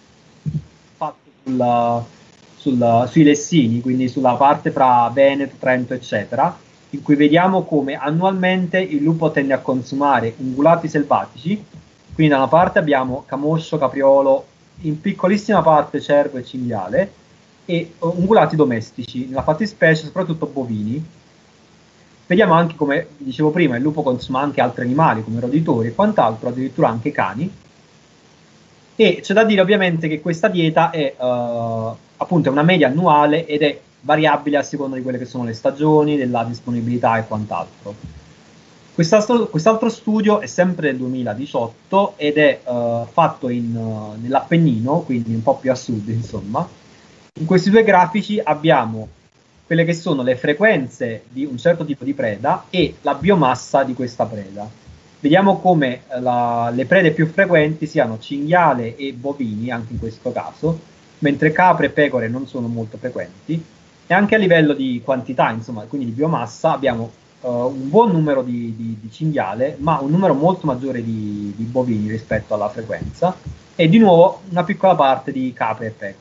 fatto sui Lessini, quindi sulla parte fra Veneto, Trento, eccetera, in cui vediamo come annualmente il lupo tende a consumare ungulati selvatici, quindi da una parte abbiamo camoscio, capriolo, in piccolissima parte cervo e cinghiale, e ungulati domestici, nella fattispecie soprattutto bovini. Vediamo anche, come dicevo prima, il lupo consuma anche altri animali come roditori e quant'altro, addirittura anche cani. E c'è da dire ovviamente che questa dieta è appunto una media annuale ed è variabile a seconda di quelle che sono le stagioni, della disponibilità e quant'altro. Quest'altro studio è sempre del 2018 ed è fatto nell'Appennino, quindi un po' più a sud, insomma. In questi due grafici abbiamo quelle che sono le frequenze di un certo tipo di preda e la biomassa di questa preda. Vediamo come le prede più frequenti siano cinghiale e bovini, anche in questo caso, mentre capre e pecore non sono molto frequenti. E anche a livello di quantità, insomma, quindi di biomassa, abbiamo un buon numero di cinghiale, ma un numero molto maggiore di bovini rispetto alla frequenza, e di nuovo una piccola parte di capre e pecore.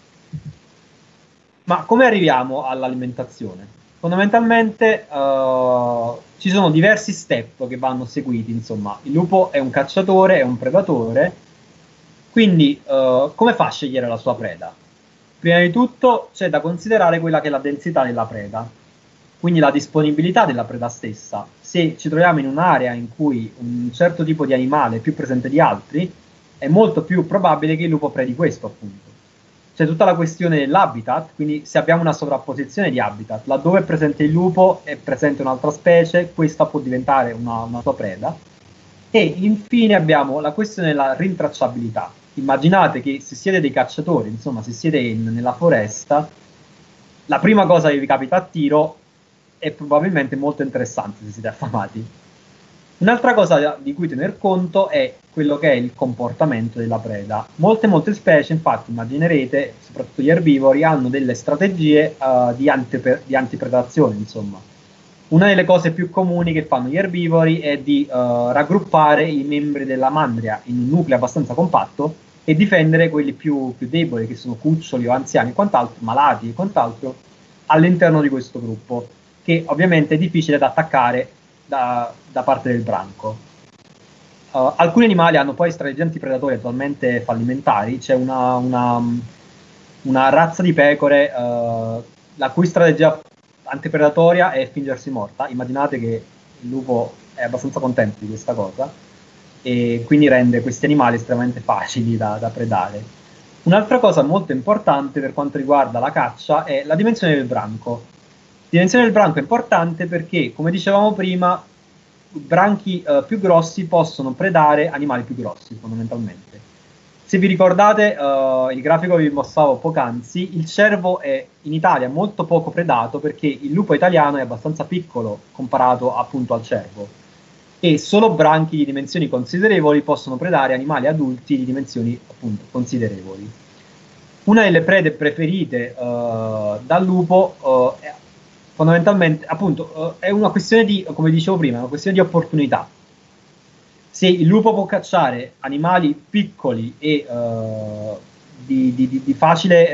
Ma come arriviamo all'alimentazione? Fondamentalmente ci sono diversi step che vanno seguiti, insomma. Il lupo è un cacciatore, è un predatore, quindi come fa a scegliere la sua preda? Prima di tutto c'è da considerare quella che è la densità della preda, quindi la disponibilità della preda stessa. Se ci troviamo in un'area in cui un certo tipo di animale è più presente di altri, è molto più probabile che il lupo predi questo, appunto. C'è tutta la questione dell'habitat, quindi se abbiamo una sovrapposizione di habitat, laddove è presente il lupo è presente un'altra specie, questa può diventare una sua preda. E infine abbiamo la questione della rintracciabilità. Immaginate che se siete dei cacciatori, insomma, se siete nella foresta, la prima cosa che vi capita a tiro è probabilmente molto interessante se siete affamati. Un'altra cosa di cui tener conto è quello che è il comportamento della preda. Molte specie, infatti, immaginerete, soprattutto gli erbivori, hanno delle strategie di antipredazione, insomma. Una delle cose più comuni che fanno gli erbivori è di raggruppare i membri della mandria in un nucleo abbastanza compatto e difendere quelli più deboli, che sono cuccioli o anziani e quant'altro, malati e quant'altro, all'interno di questo gruppo, che ovviamente è difficile da attaccare da parte del branco. Alcuni animali hanno poi strategie antipredatori attualmente fallimentari. C'è una razza di pecore la cui strategia antipredatoria è fingersi morta. Immaginate che il lupo è abbastanza contento di questa cosa e quindi rende questi animali estremamente facili da predare. Un'altra cosa molto importante per quanto riguarda la caccia è la dimensione del branco. La dimensione del branco è importante perché, come dicevamo prima, branchi più grossi possono predare animali più grossi, fondamentalmente. Se vi ricordate il grafico che vi mostravo poc'anzi, il cervo è in Italia molto poco predato perché il lupo italiano è abbastanza piccolo comparato appunto al cervo e solo branchi di dimensioni considerevoli possono predare animali adulti di dimensioni appunto considerevoli. Una delle prede preferite dal lupo è fondamentalmente appunto è una questione di, come dicevo prima, una questione di opportunità. Se il lupo può cacciare animali piccoli e di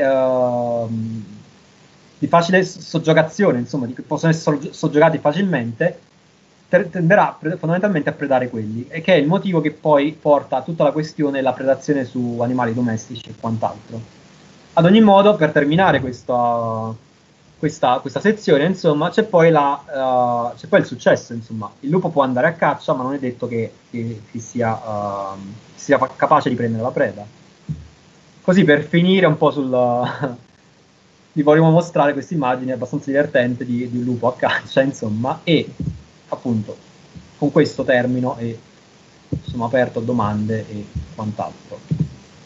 facile soggiogazione, insomma, che possono essere soggiogati facilmente, tenderà fondamentalmente a predare quelli, e che è il motivo che poi porta a tutta la questione della predazione su animali domestici e quant'altro. Ad ogni modo, per terminare questa sezione, insomma, c'è poi il successo, insomma. Il lupo può andare a caccia, ma non è detto che sia capace di prendere la preda. Così, per finire un po' vi volevo mostrare questa immagine abbastanza divertente di un lupo a caccia, insomma, e appunto con questo termino e sono aperto a domande e quant'altro.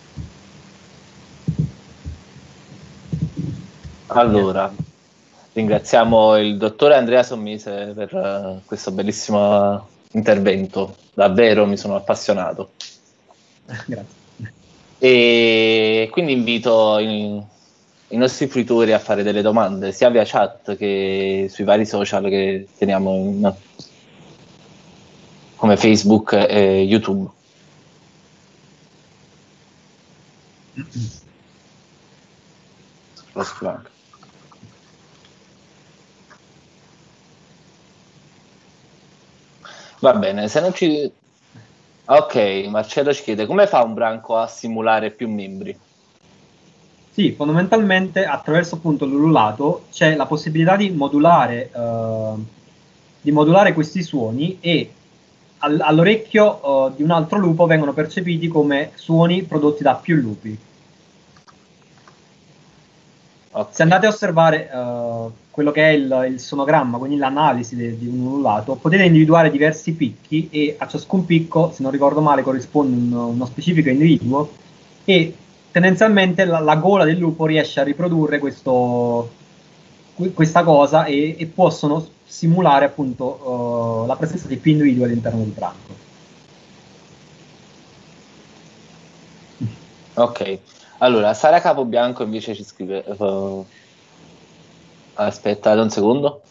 Allora, ringraziamo il dottore Andrea Sommise per questo bellissimo intervento. Davvero mi sono appassionato. Grazie. E quindi invito i nostri fruitori a fare delle domande sia via chat che sui vari social che teniamo come Facebook e YouTube. Va bene, se non ci... Ok, Marcello ci chiede come fa un branco a simulare più membri? Sì, fondamentalmente attraverso appunto l'ululato c'è la possibilità di modulare questi suoni e all'orecchio di un altro lupo vengono percepiti come suoni prodotti da più lupi. Okay. Se andate a osservare quello che è il sonogramma, quindi l'analisi di un ululato, potete individuare diversi picchi e a ciascun picco, se non ricordo male, corrisponde uno specifico individuo e tendenzialmente la gola del lupo riesce a riprodurre questa cosa e possono simulare appunto la presenza di più individui all'interno del branco. Ok, allora Sara Capobianco invece ci scrive aspettate un secondo.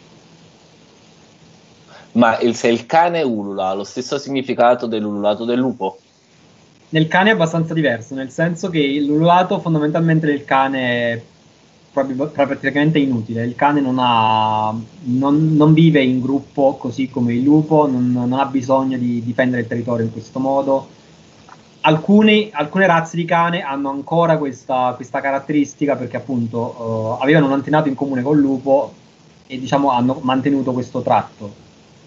Ma se il cane ulula ha lo stesso significato dell'ululato del lupo? Nel cane è abbastanza diverso, nel senso che l'ululato fondamentalmente del cane è praticamente inutile. Il cane non vive in gruppo così come il lupo, non ha bisogno di difendere il territorio in questo modo. Alcune razze di cane hanno ancora questa caratteristica perché appunto avevano un antenato in comune col lupo e diciamo hanno mantenuto questo tratto.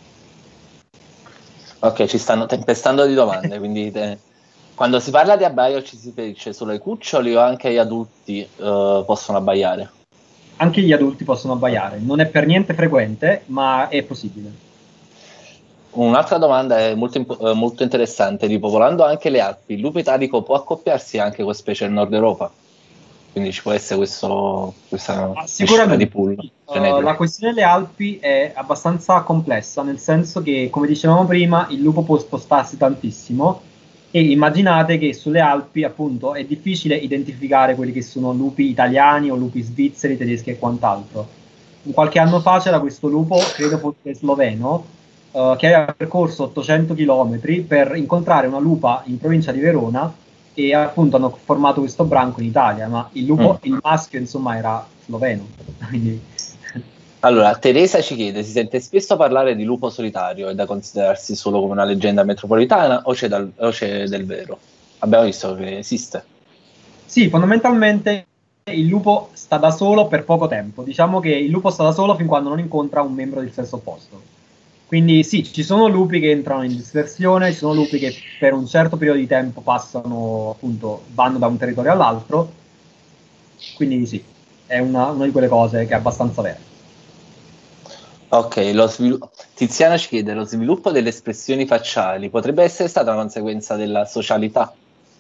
Ok, ci stanno tempestando di domande, quindi quando si parla di abbaio ci si riferisce solo ai cuccioli o anche agli adulti possono abbaiare? Anche gli adulti possono abbaiare, non è per niente frequente, ma è possibile. Un'altra domanda è molto interessante, ripopolando anche le Alpi, il lupo italico può accoppiarsi anche con specie del nord Europa? Quindi ci può essere questa miscela di pool genetico. La questione delle Alpi è abbastanza complessa, nel senso che, come dicevamo prima, il lupo può spostarsi tantissimo e immaginate che sulle Alpi, appunto, è difficile identificare quelli che sono lupi italiani o lupi svizzeri, tedeschi e quant'altro. Qualche anno fa c'era questo lupo, credo fosse sloveno, che aveva percorso 800 km per incontrare una lupa in provincia di Verona e appunto hanno formato questo branco in Italia, ma il maschio insomma era sloveno. Quindi... Allora, Teresa ci chiede, si sente spesso parlare di lupo solitario, è da considerarsi solo come una leggenda metropolitana o c'è del vero? Abbiamo visto che esiste. Sì, fondamentalmente il lupo sta da solo per poco tempo, diciamo che il lupo sta da solo fin quando non incontra un membro del sesso opposto. Quindi sì, ci sono lupi che entrano in dispersione, ci sono lupi che per un certo periodo di tempo passano, appunto, vanno da un territorio all'altro. Quindi sì, è una di quelle cose che è abbastanza vera. Ok, Tiziano ci chiede, lo sviluppo delle espressioni facciali potrebbe essere stata una conseguenza della socialità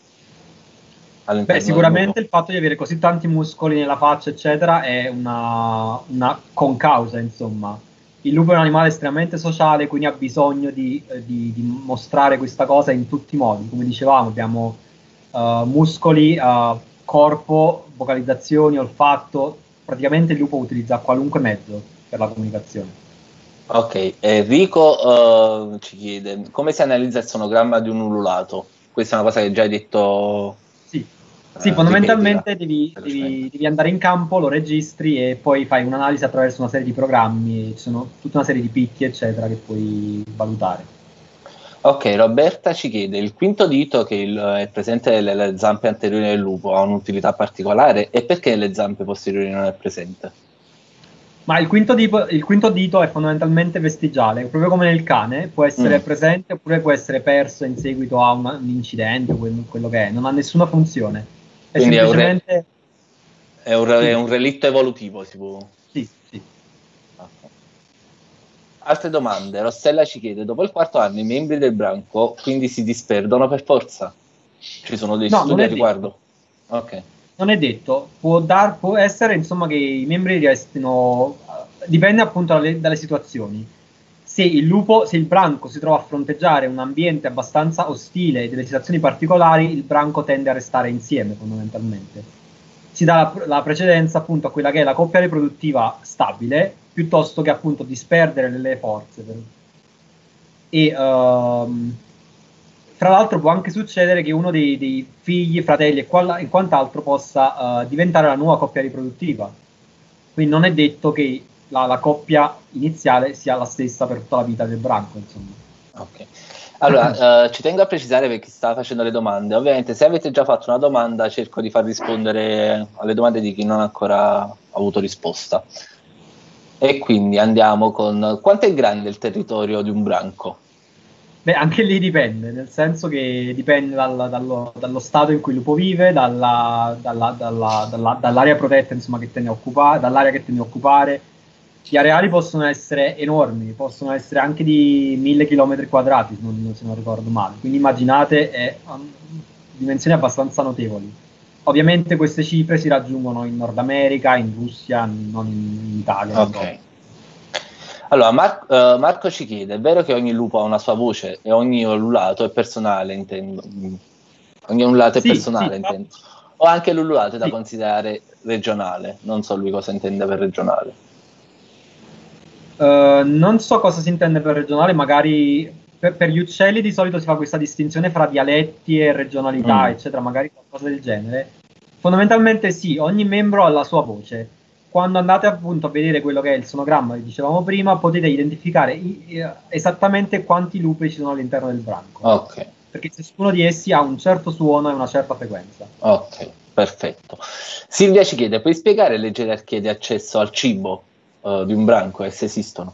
Beh, all'interno del lupo? sicuramente il fatto di avere così tanti muscoli nella faccia, eccetera, è una concausa, insomma. Il lupo è un animale estremamente sociale, quindi ha bisogno di mostrare questa cosa in tutti i modi. Come dicevamo, abbiamo muscoli, corpo, vocalizzazioni, olfatto. Praticamente il lupo utilizza qualunque mezzo per la comunicazione. Ok, Enrico ci chiede, come si analizza il sonogramma di un ululato? Questa è una cosa che già hai detto, Sì, sì, ripetila. fondamentalmente devi, devi- Velocemente. devi andare in campo, lo registri e poi fai un'analisi attraverso una serie di programmi, ci sono tutta una serie di picchi, eccetera, che puoi valutare. Ok, Roberta ci chiede, il quinto dito che è presente nelle zampe anteriori del lupo ha un'utilità particolare e perché nelle zampe posteriori non è presente? Ma il quinto dito è fondamentalmente vestigiale, proprio come nel cane, può essere Mm, presente oppure può essere perso in seguito a un incidente, quello che è, non ha nessuna funzione, è quindi semplicemente. è Sì, un relitto evolutivo, si può... sì, sì. Ok. Altre domande. Rossella ci chiede, dopo il quarto anno i membri del branco quindi si disperdono per forza? Ci sono dei No, non studi a è detto. riguardo? Ok. Non è detto, può essere insomma che i membri restino, dipende appunto dalle situazioni. Se il branco si trova a fronteggiare un ambiente abbastanza ostile e delle situazioni particolari, il branco tende a restare insieme fondamentalmente. Si dà la precedenza appunto a quella che è la coppia riproduttiva stabile, piuttosto che appunto disperdere le forze. E fra l'altro può anche succedere che uno dei figli, fratelli e quant'altro possa diventare la nuova coppia riproduttiva. Quindi non è detto che la coppia iniziale sia la stessa per tutta la vita del branco, insomma. Ok. Allora, ci tengo a precisare per chi sta facendo le domande. Ovviamente, se avete già fatto una domanda, cerco di far rispondere alle domande di chi non ha ancora avuto risposta. E quindi andiamo con quanto è grande il territorio di un branco? Beh, anche lì dipende, nel senso che dipende dallo stato in cui il lupo vive, dall'area protetta, insomma, che tende a occupare, dall'area che tende a occupare. Gli areali possono essere enormi, possono essere anche di 1.000 km², se non ricordo male. Quindi immaginate, dimensioni abbastanza notevoli. Ovviamente queste cifre si raggiungono in Nord America, in Russia, non in Italia, in Europa. Ok. Allora, Marco ci chiede, è vero che ogni lupo ha una sua voce e ogni ululato è personale, intendo. Ogni ululato è Sì, sì, personale, intendo. O anche l'ululato è da sì. considerare regionale. Non so lui cosa intende per regionale. Non so cosa si intende per regionale, magari per gli uccelli di solito si fa questa distinzione fra dialetti e regionalità, Mm, eccetera, magari qualcosa del genere. Fondamentalmente sì, ogni membro ha la sua voce. Quando andate appunto a vedere quello che è il sonogramma che dicevamo prima, potete identificare esattamente quanti lupi ci sono all'interno del branco, ok, perché ciascuno di essi ha un certo suono e una certa frequenza. ok, perfetto. Silvia ci chiede, puoi spiegare le gerarchie di accesso al cibo, di un branco e se esistono?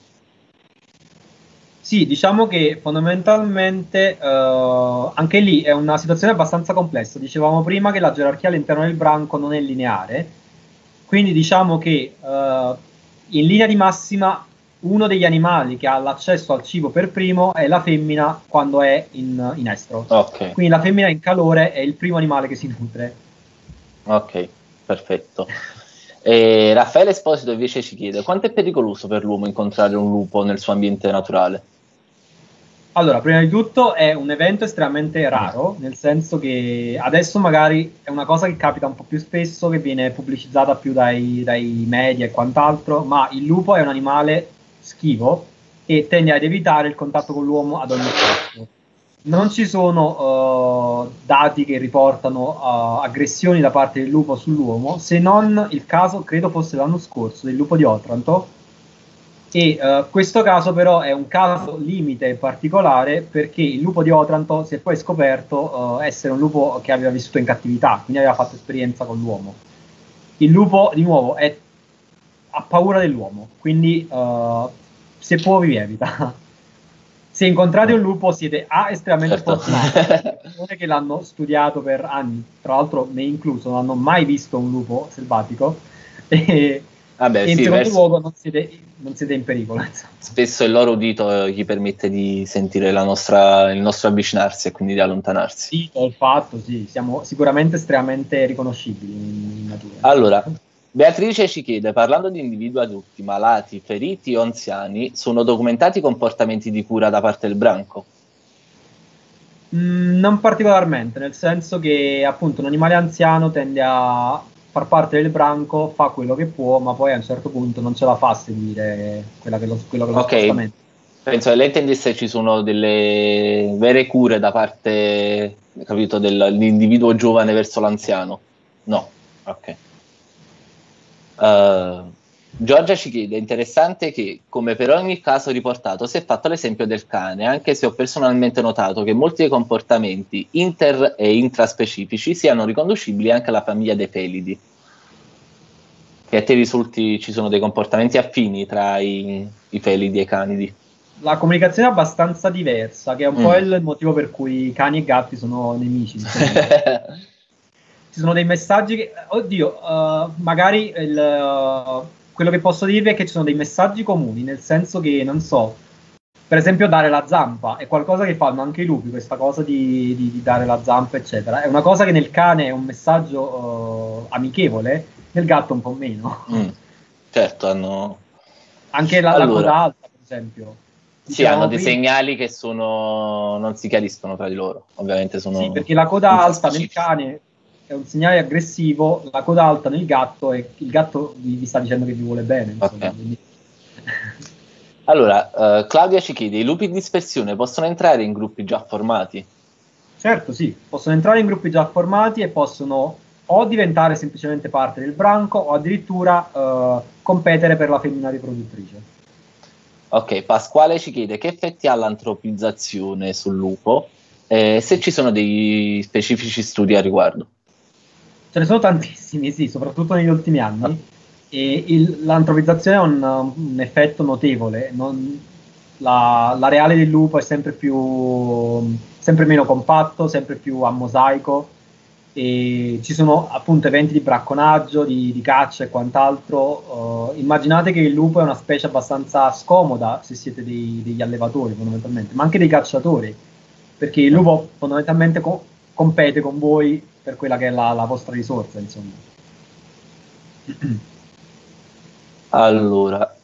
Sì, diciamo che fondamentalmente anche lì è una situazione abbastanza complessa. Dicevamo prima che la gerarchia all'interno del branco non è lineare, quindi diciamo che in linea di massima uno degli animali che ha l'accesso al cibo per primo è la femmina quando è in estro. Ok. Quindi la femmina in calore è il primo animale che si nutre. Ok, perfetto. E Raffaele Esposito invece ci chiede quanto è pericoloso per l'uomo incontrare un lupo nel suo ambiente naturale? Allora, prima di tutto è un evento estremamente Mm. raro, nel senso che adesso magari è una cosa che capita un po' più spesso, che viene pubblicizzata più dai media e quant'altro, ma il lupo è un animale schivo e tende ad evitare il contatto con l'uomo ad ogni costo. Non ci sono dati che riportano aggressioni da parte del lupo sull'uomo, se non il caso, credo fosse l'anno scorso, del lupo di Otranto, e questo caso però è un caso limite particolare perché il lupo di Otranto si è poi scoperto essere un lupo che aveva vissuto in cattività, quindi aveva fatto esperienza con l'uomo. Il lupo, di nuovo, ha paura dell'uomo, quindi se può vi evita. Se incontrate un Mm. lupo siete A, estremamente Certo. fortunati, persone che l'hanno studiato per anni, tra l'altro me incluso, non hanno mai visto un lupo selvatico, e Vabbè, E in sì, secondo luogo non siete in pericolo. Insomma. spesso il loro udito gli permette di sentire il nostro avvicinarsi e quindi di allontanarsi. Sì, ho il fatto, sì, siamo sicuramente estremamente riconoscibili in natura. Allora, Beatrice ci chiede, parlando di individui adulti, malati, feriti o anziani, sono documentati comportamenti di cura da parte del branco? Non particolarmente, nel senso che appunto un animale anziano tende a far parte del branco, fa quello che può, ma poi a un certo punto non ce la fa a seguire quello che lo Ok, spostamento. penso che lei intendesse ci sono delle vere cure da parte, capito, dell'individuo giovane verso l'anziano. No, ok. Giorgia ci chiede, è interessante che, come per ogni caso riportato, si è fatto l'esempio del cane, anche se ho personalmente notato che molti dei comportamenti inter- e intraspecifici siano riconducibili anche alla famiglia dei felidi. Che a te risulti ci sono dei comportamenti affini tra i felidi e i canidi. La comunicazione è abbastanza diversa, che è un po' Mm. il motivo per cui cani e gatti sono nemici, insomma. Ci sono dei messaggi che, oddio, magari quello che posso dirvi è che ci sono dei messaggi comuni, nel senso che, non so, per esempio dare la zampa è qualcosa che fanno anche i lupi, questa cosa di dare la zampa, eccetera. È una cosa che nel cane è un messaggio amichevole, nel gatto un po' meno. Mm. Certo, hanno... Anche la coda Allora, alta, per esempio. sì, hanno Dicevamo dei prima, segnali che sono... non si chiariscono tra di loro, ovviamente sì, sono perché la coda alta nel intraspecifici. cane è un segnale aggressivo, la coda alta nel gatto è il gatto vi sta dicendo che vi vuole bene, Ok. insomma. Quindi... Allora, Claudia ci chiede, i lupi di dispersione possono entrare in gruppi già formati? Certo, sì, possono entrare in gruppi già formati e possono o diventare semplicemente parte del branco o addirittura competere per la femmina riproduttrice. Ok, Pasquale ci chiede che effetti ha l'antropizzazione sul lupo, se ci sono dei specifici studi a riguardo. Ce ne sono tantissimi, sì, soprattutto negli ultimi Ah, anni, e l'antropizzazione ha un effetto notevole. L'areale del lupo è sempre meno compatto, sempre più a mosaico, e ci sono appunto eventi di bracconaggio, di caccia e quant'altro. Immaginate che il lupo è una specie abbastanza scomoda se siete degli allevatori, fondamentalmente, ma anche dei cacciatori, perché il ah. lupo fondamentalmente compete con voi per quella che è la vostra risorsa, insomma. Allora,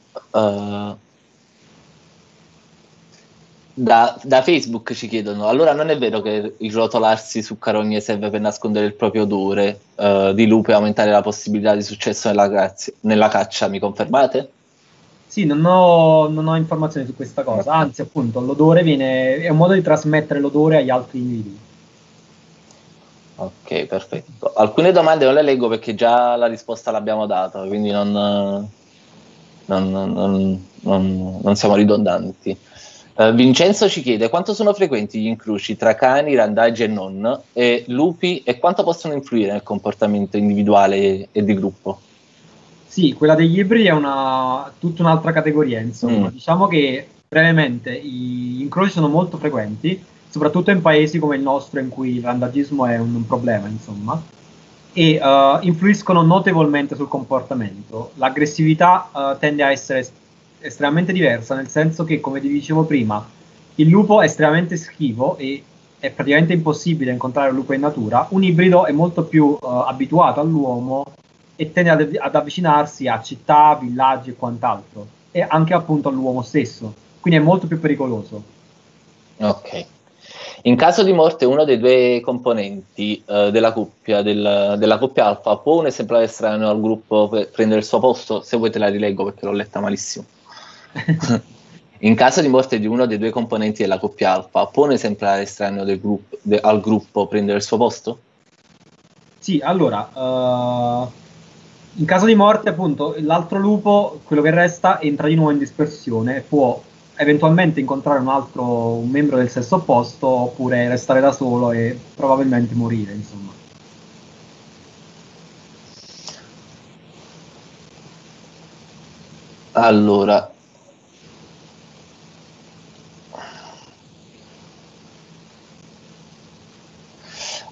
da Facebook ci chiedono, allora non è vero che il rotolarsi su carogne serve per nascondere il proprio odore di lupo e aumentare la possibilità di successo nella caccia, mi confermate? Sì, non ho informazioni su questa cosa, Ok. anzi, appunto, è un modo di trasmettere l'odore agli altri individui. Ok, perfetto. Alcune domande non le leggo perché già la risposta l'abbiamo data, quindi non siamo ridondanti. Vincenzo ci chiede quanto sono frequenti gli incroci tra cani, randagi e non, e lupi, e quanto possono influire nel comportamento individuale e di gruppo. Sì, quella degli ibridi è tutta un'altra categoria, insomma. Mm, Diciamo che brevemente gli incroci sono molto frequenti, soprattutto in paesi come il nostro in cui il randagismo è un problema, insomma, e influiscono notevolmente sul comportamento. L'aggressività tende a essere estremamente diversa, nel senso che, come ti dicevo prima, il lupo è estremamente schivo e è praticamente impossibile incontrare un lupo in natura. Un ibrido è molto più abituato all'uomo e tende ad avvicinarsi a città, villaggi e quant'altro, e anche appunto all'uomo stesso, quindi è molto più pericoloso. ok. In caso di morte, uno dei due componenti della coppia alfa può un esemplare estraneo al gruppo per prendere il suo posto? Se vuoi te la rileggo perché l'ho letta malissimo. In caso di morte di uno dei due componenti della coppia alfa, può un esemplare estraneo al gruppo prendere il suo posto? Sì, allora, in caso di morte, appunto, l'altro lupo, quello che resta, entra di nuovo in dispersione e può eventualmente incontrare un membro del sesso opposto, oppure restare da solo e probabilmente morire, insomma. Allora,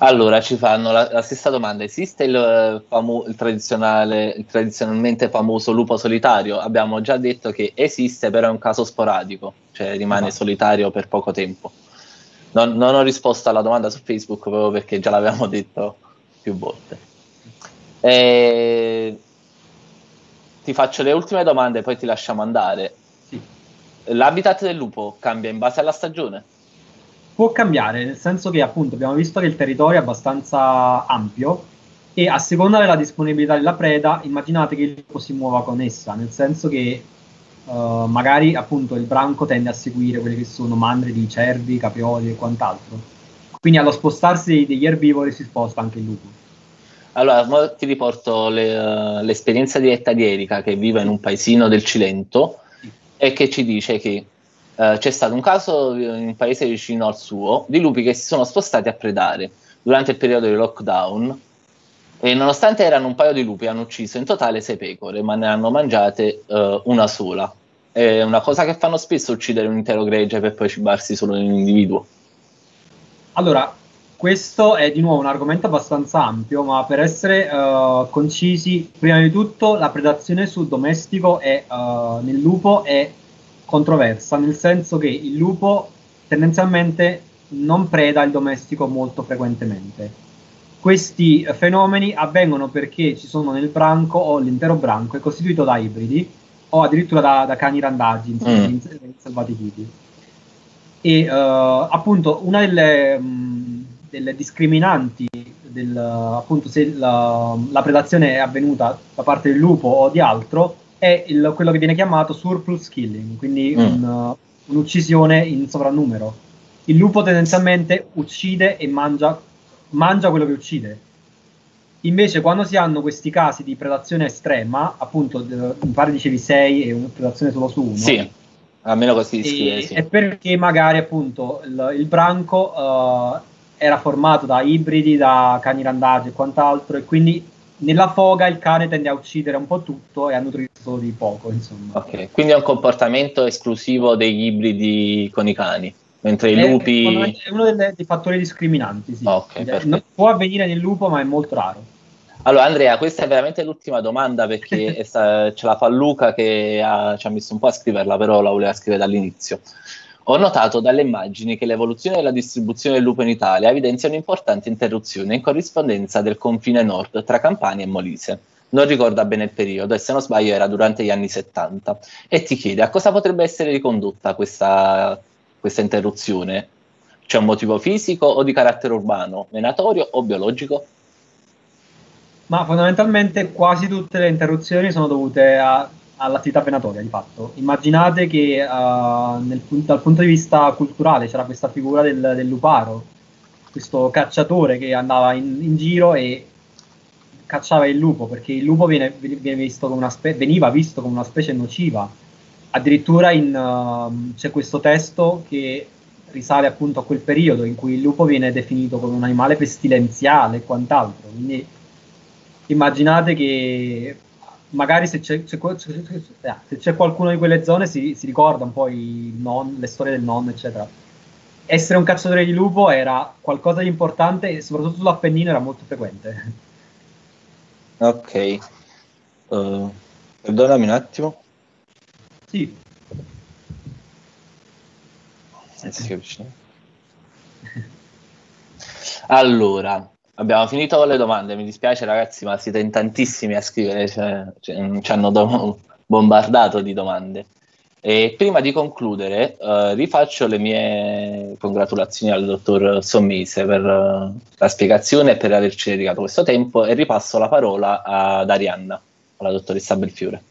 Allora, ci fanno la stessa domanda. Esiste il tradizionalmente famoso lupo solitario? Abbiamo già detto che esiste, però è un caso sporadico, cioè rimane solitario per poco tempo. Non ho risposto alla domanda su Facebook proprio perché già l'avevamo detto più volte. Ti faccio le ultime domande, poi ti lasciamo andare. Sì. L'habitat del lupo cambia in base alla stagione? Può cambiare, nel senso che appunto abbiamo visto che il territorio è abbastanza ampio e a seconda della disponibilità della preda, immaginate che il lupo si muova con essa, nel senso che magari appunto il branco tende a seguire quelli che sono mandri di cervi, caprioli e quant'altro. Quindi allo spostarsi degli erbivori si sposta anche il lupo. Allora, ti riporto l'esperienza diretta di Erika, che vive in un paesino del Cilento e che ci dice che c'è stato un caso in un paese vicino al suo di lupi che si sono spostati a predare durante il periodo di lockdown e nonostante erano un paio di lupi hanno ucciso in totale 6 pecore, ma ne hanno mangiate una sola. È una cosa che fanno spesso, uccidere un intero gregge per poi cibarsi solo in un individuo. Allora, questo è di nuovo un argomento abbastanza ampio, ma per essere concisi, prima di tutto la predazione sul domestico nel lupo è controversa, nel senso che il lupo tendenzialmente non preda il domestico molto frequentemente. Questi fenomeni avvengono perché ci sono nel branco o l'intero branco è costituito da ibridi o addirittura da cani randaggi salvati tipi. E appunto una delle discriminanti appunto se la predazione è avvenuta da parte del lupo o di altro è quello che viene chiamato surplus killing, quindi un'uccisione in sovrannumero. Il lupo tendenzialmente uccide e mangia quello che uccide. Invece quando si hanno questi casi di predazione estrema, appunto mi pare dicevi 6 e una predazione solo su uno, sì, almeno così scrive, sì. È perché magari appunto il branco era formato da ibridi, da cani randagi e quant'altro, e quindi nella foga il cane tende a uccidere un po' tutto e a nutrirsi solo di poco, insomma. Ok, quindi è un comportamento esclusivo degli ibridi con i cani, mentre i lupi... È uno dei fattori discriminanti, sì. Ok, perfetto. Può avvenire nel lupo, ma è molto raro. Allora Andrea, questa è veramente l'ultima domanda perché ce la fa Luca che ci ha messo un po' a scriverla, però la voleva scrivere dall'inizio. Ho notato dalle immagini che l'evoluzione della distribuzione del lupo in Italia evidenzia un'importante interruzione in corrispondenza del confine nord tra Campania e Molise. Non ricorda bene il periodo e se non sbaglio era durante gli anni 70. E ti chiede a cosa potrebbe essere ricondotta questa interruzione? C'è un motivo fisico o di carattere urbano, venatorio o biologico? Ma fondamentalmente quasi tutte le interruzioni sono dovute all'attività venatoria, di fatto. Immaginate che dal punto di vista culturale c'era questa figura del luparo, questo cacciatore che andava in giro e cacciava il lupo, perché il lupo veniva visto come una specie nociva. Addirittura c'è questo testo che risale appunto a quel periodo in cui il lupo viene definito come un animale pestilenziale e quant'altro. Quindi immaginate che magari se c'è qualcuno di quelle zone si ricorda un po' le storie del nonno, eccetera. Essere un cacciatore di lupo era qualcosa di importante e soprattutto sull'Appennino era molto frequente. Ok, perdonami un attimo. Sì. Allora, abbiamo finito con le domande, mi dispiace ragazzi, ma siete in tantissimi a scrivere, ci hanno bombardato di domande. E prima di concludere, rifaccio le mie congratulazioni al dottor Sommese per la spiegazione e per averci dedicato questo tempo e ripasso la parola ad Arianna, alla dottoressa Belfiore.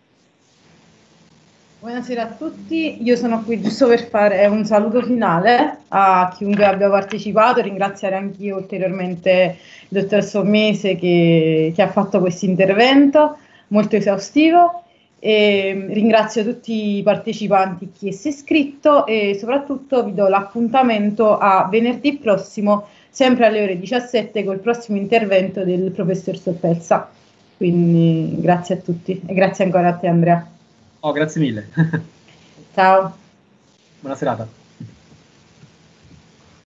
Buonasera a tutti, io sono qui giusto per fare un saluto finale a chiunque abbia partecipato, ringraziare anch'io ulteriormente il dottor Sommese che ha fatto questo intervento molto esaustivo e ringrazio tutti i partecipanti, chi si è iscritto e soprattutto vi do l'appuntamento a venerdì prossimo, sempre alle ore 17 col prossimo intervento del professor Soppelsa. Quindi grazie a tutti e grazie ancora a te Andrea. Oh, grazie mille. Ciao. Buona serata.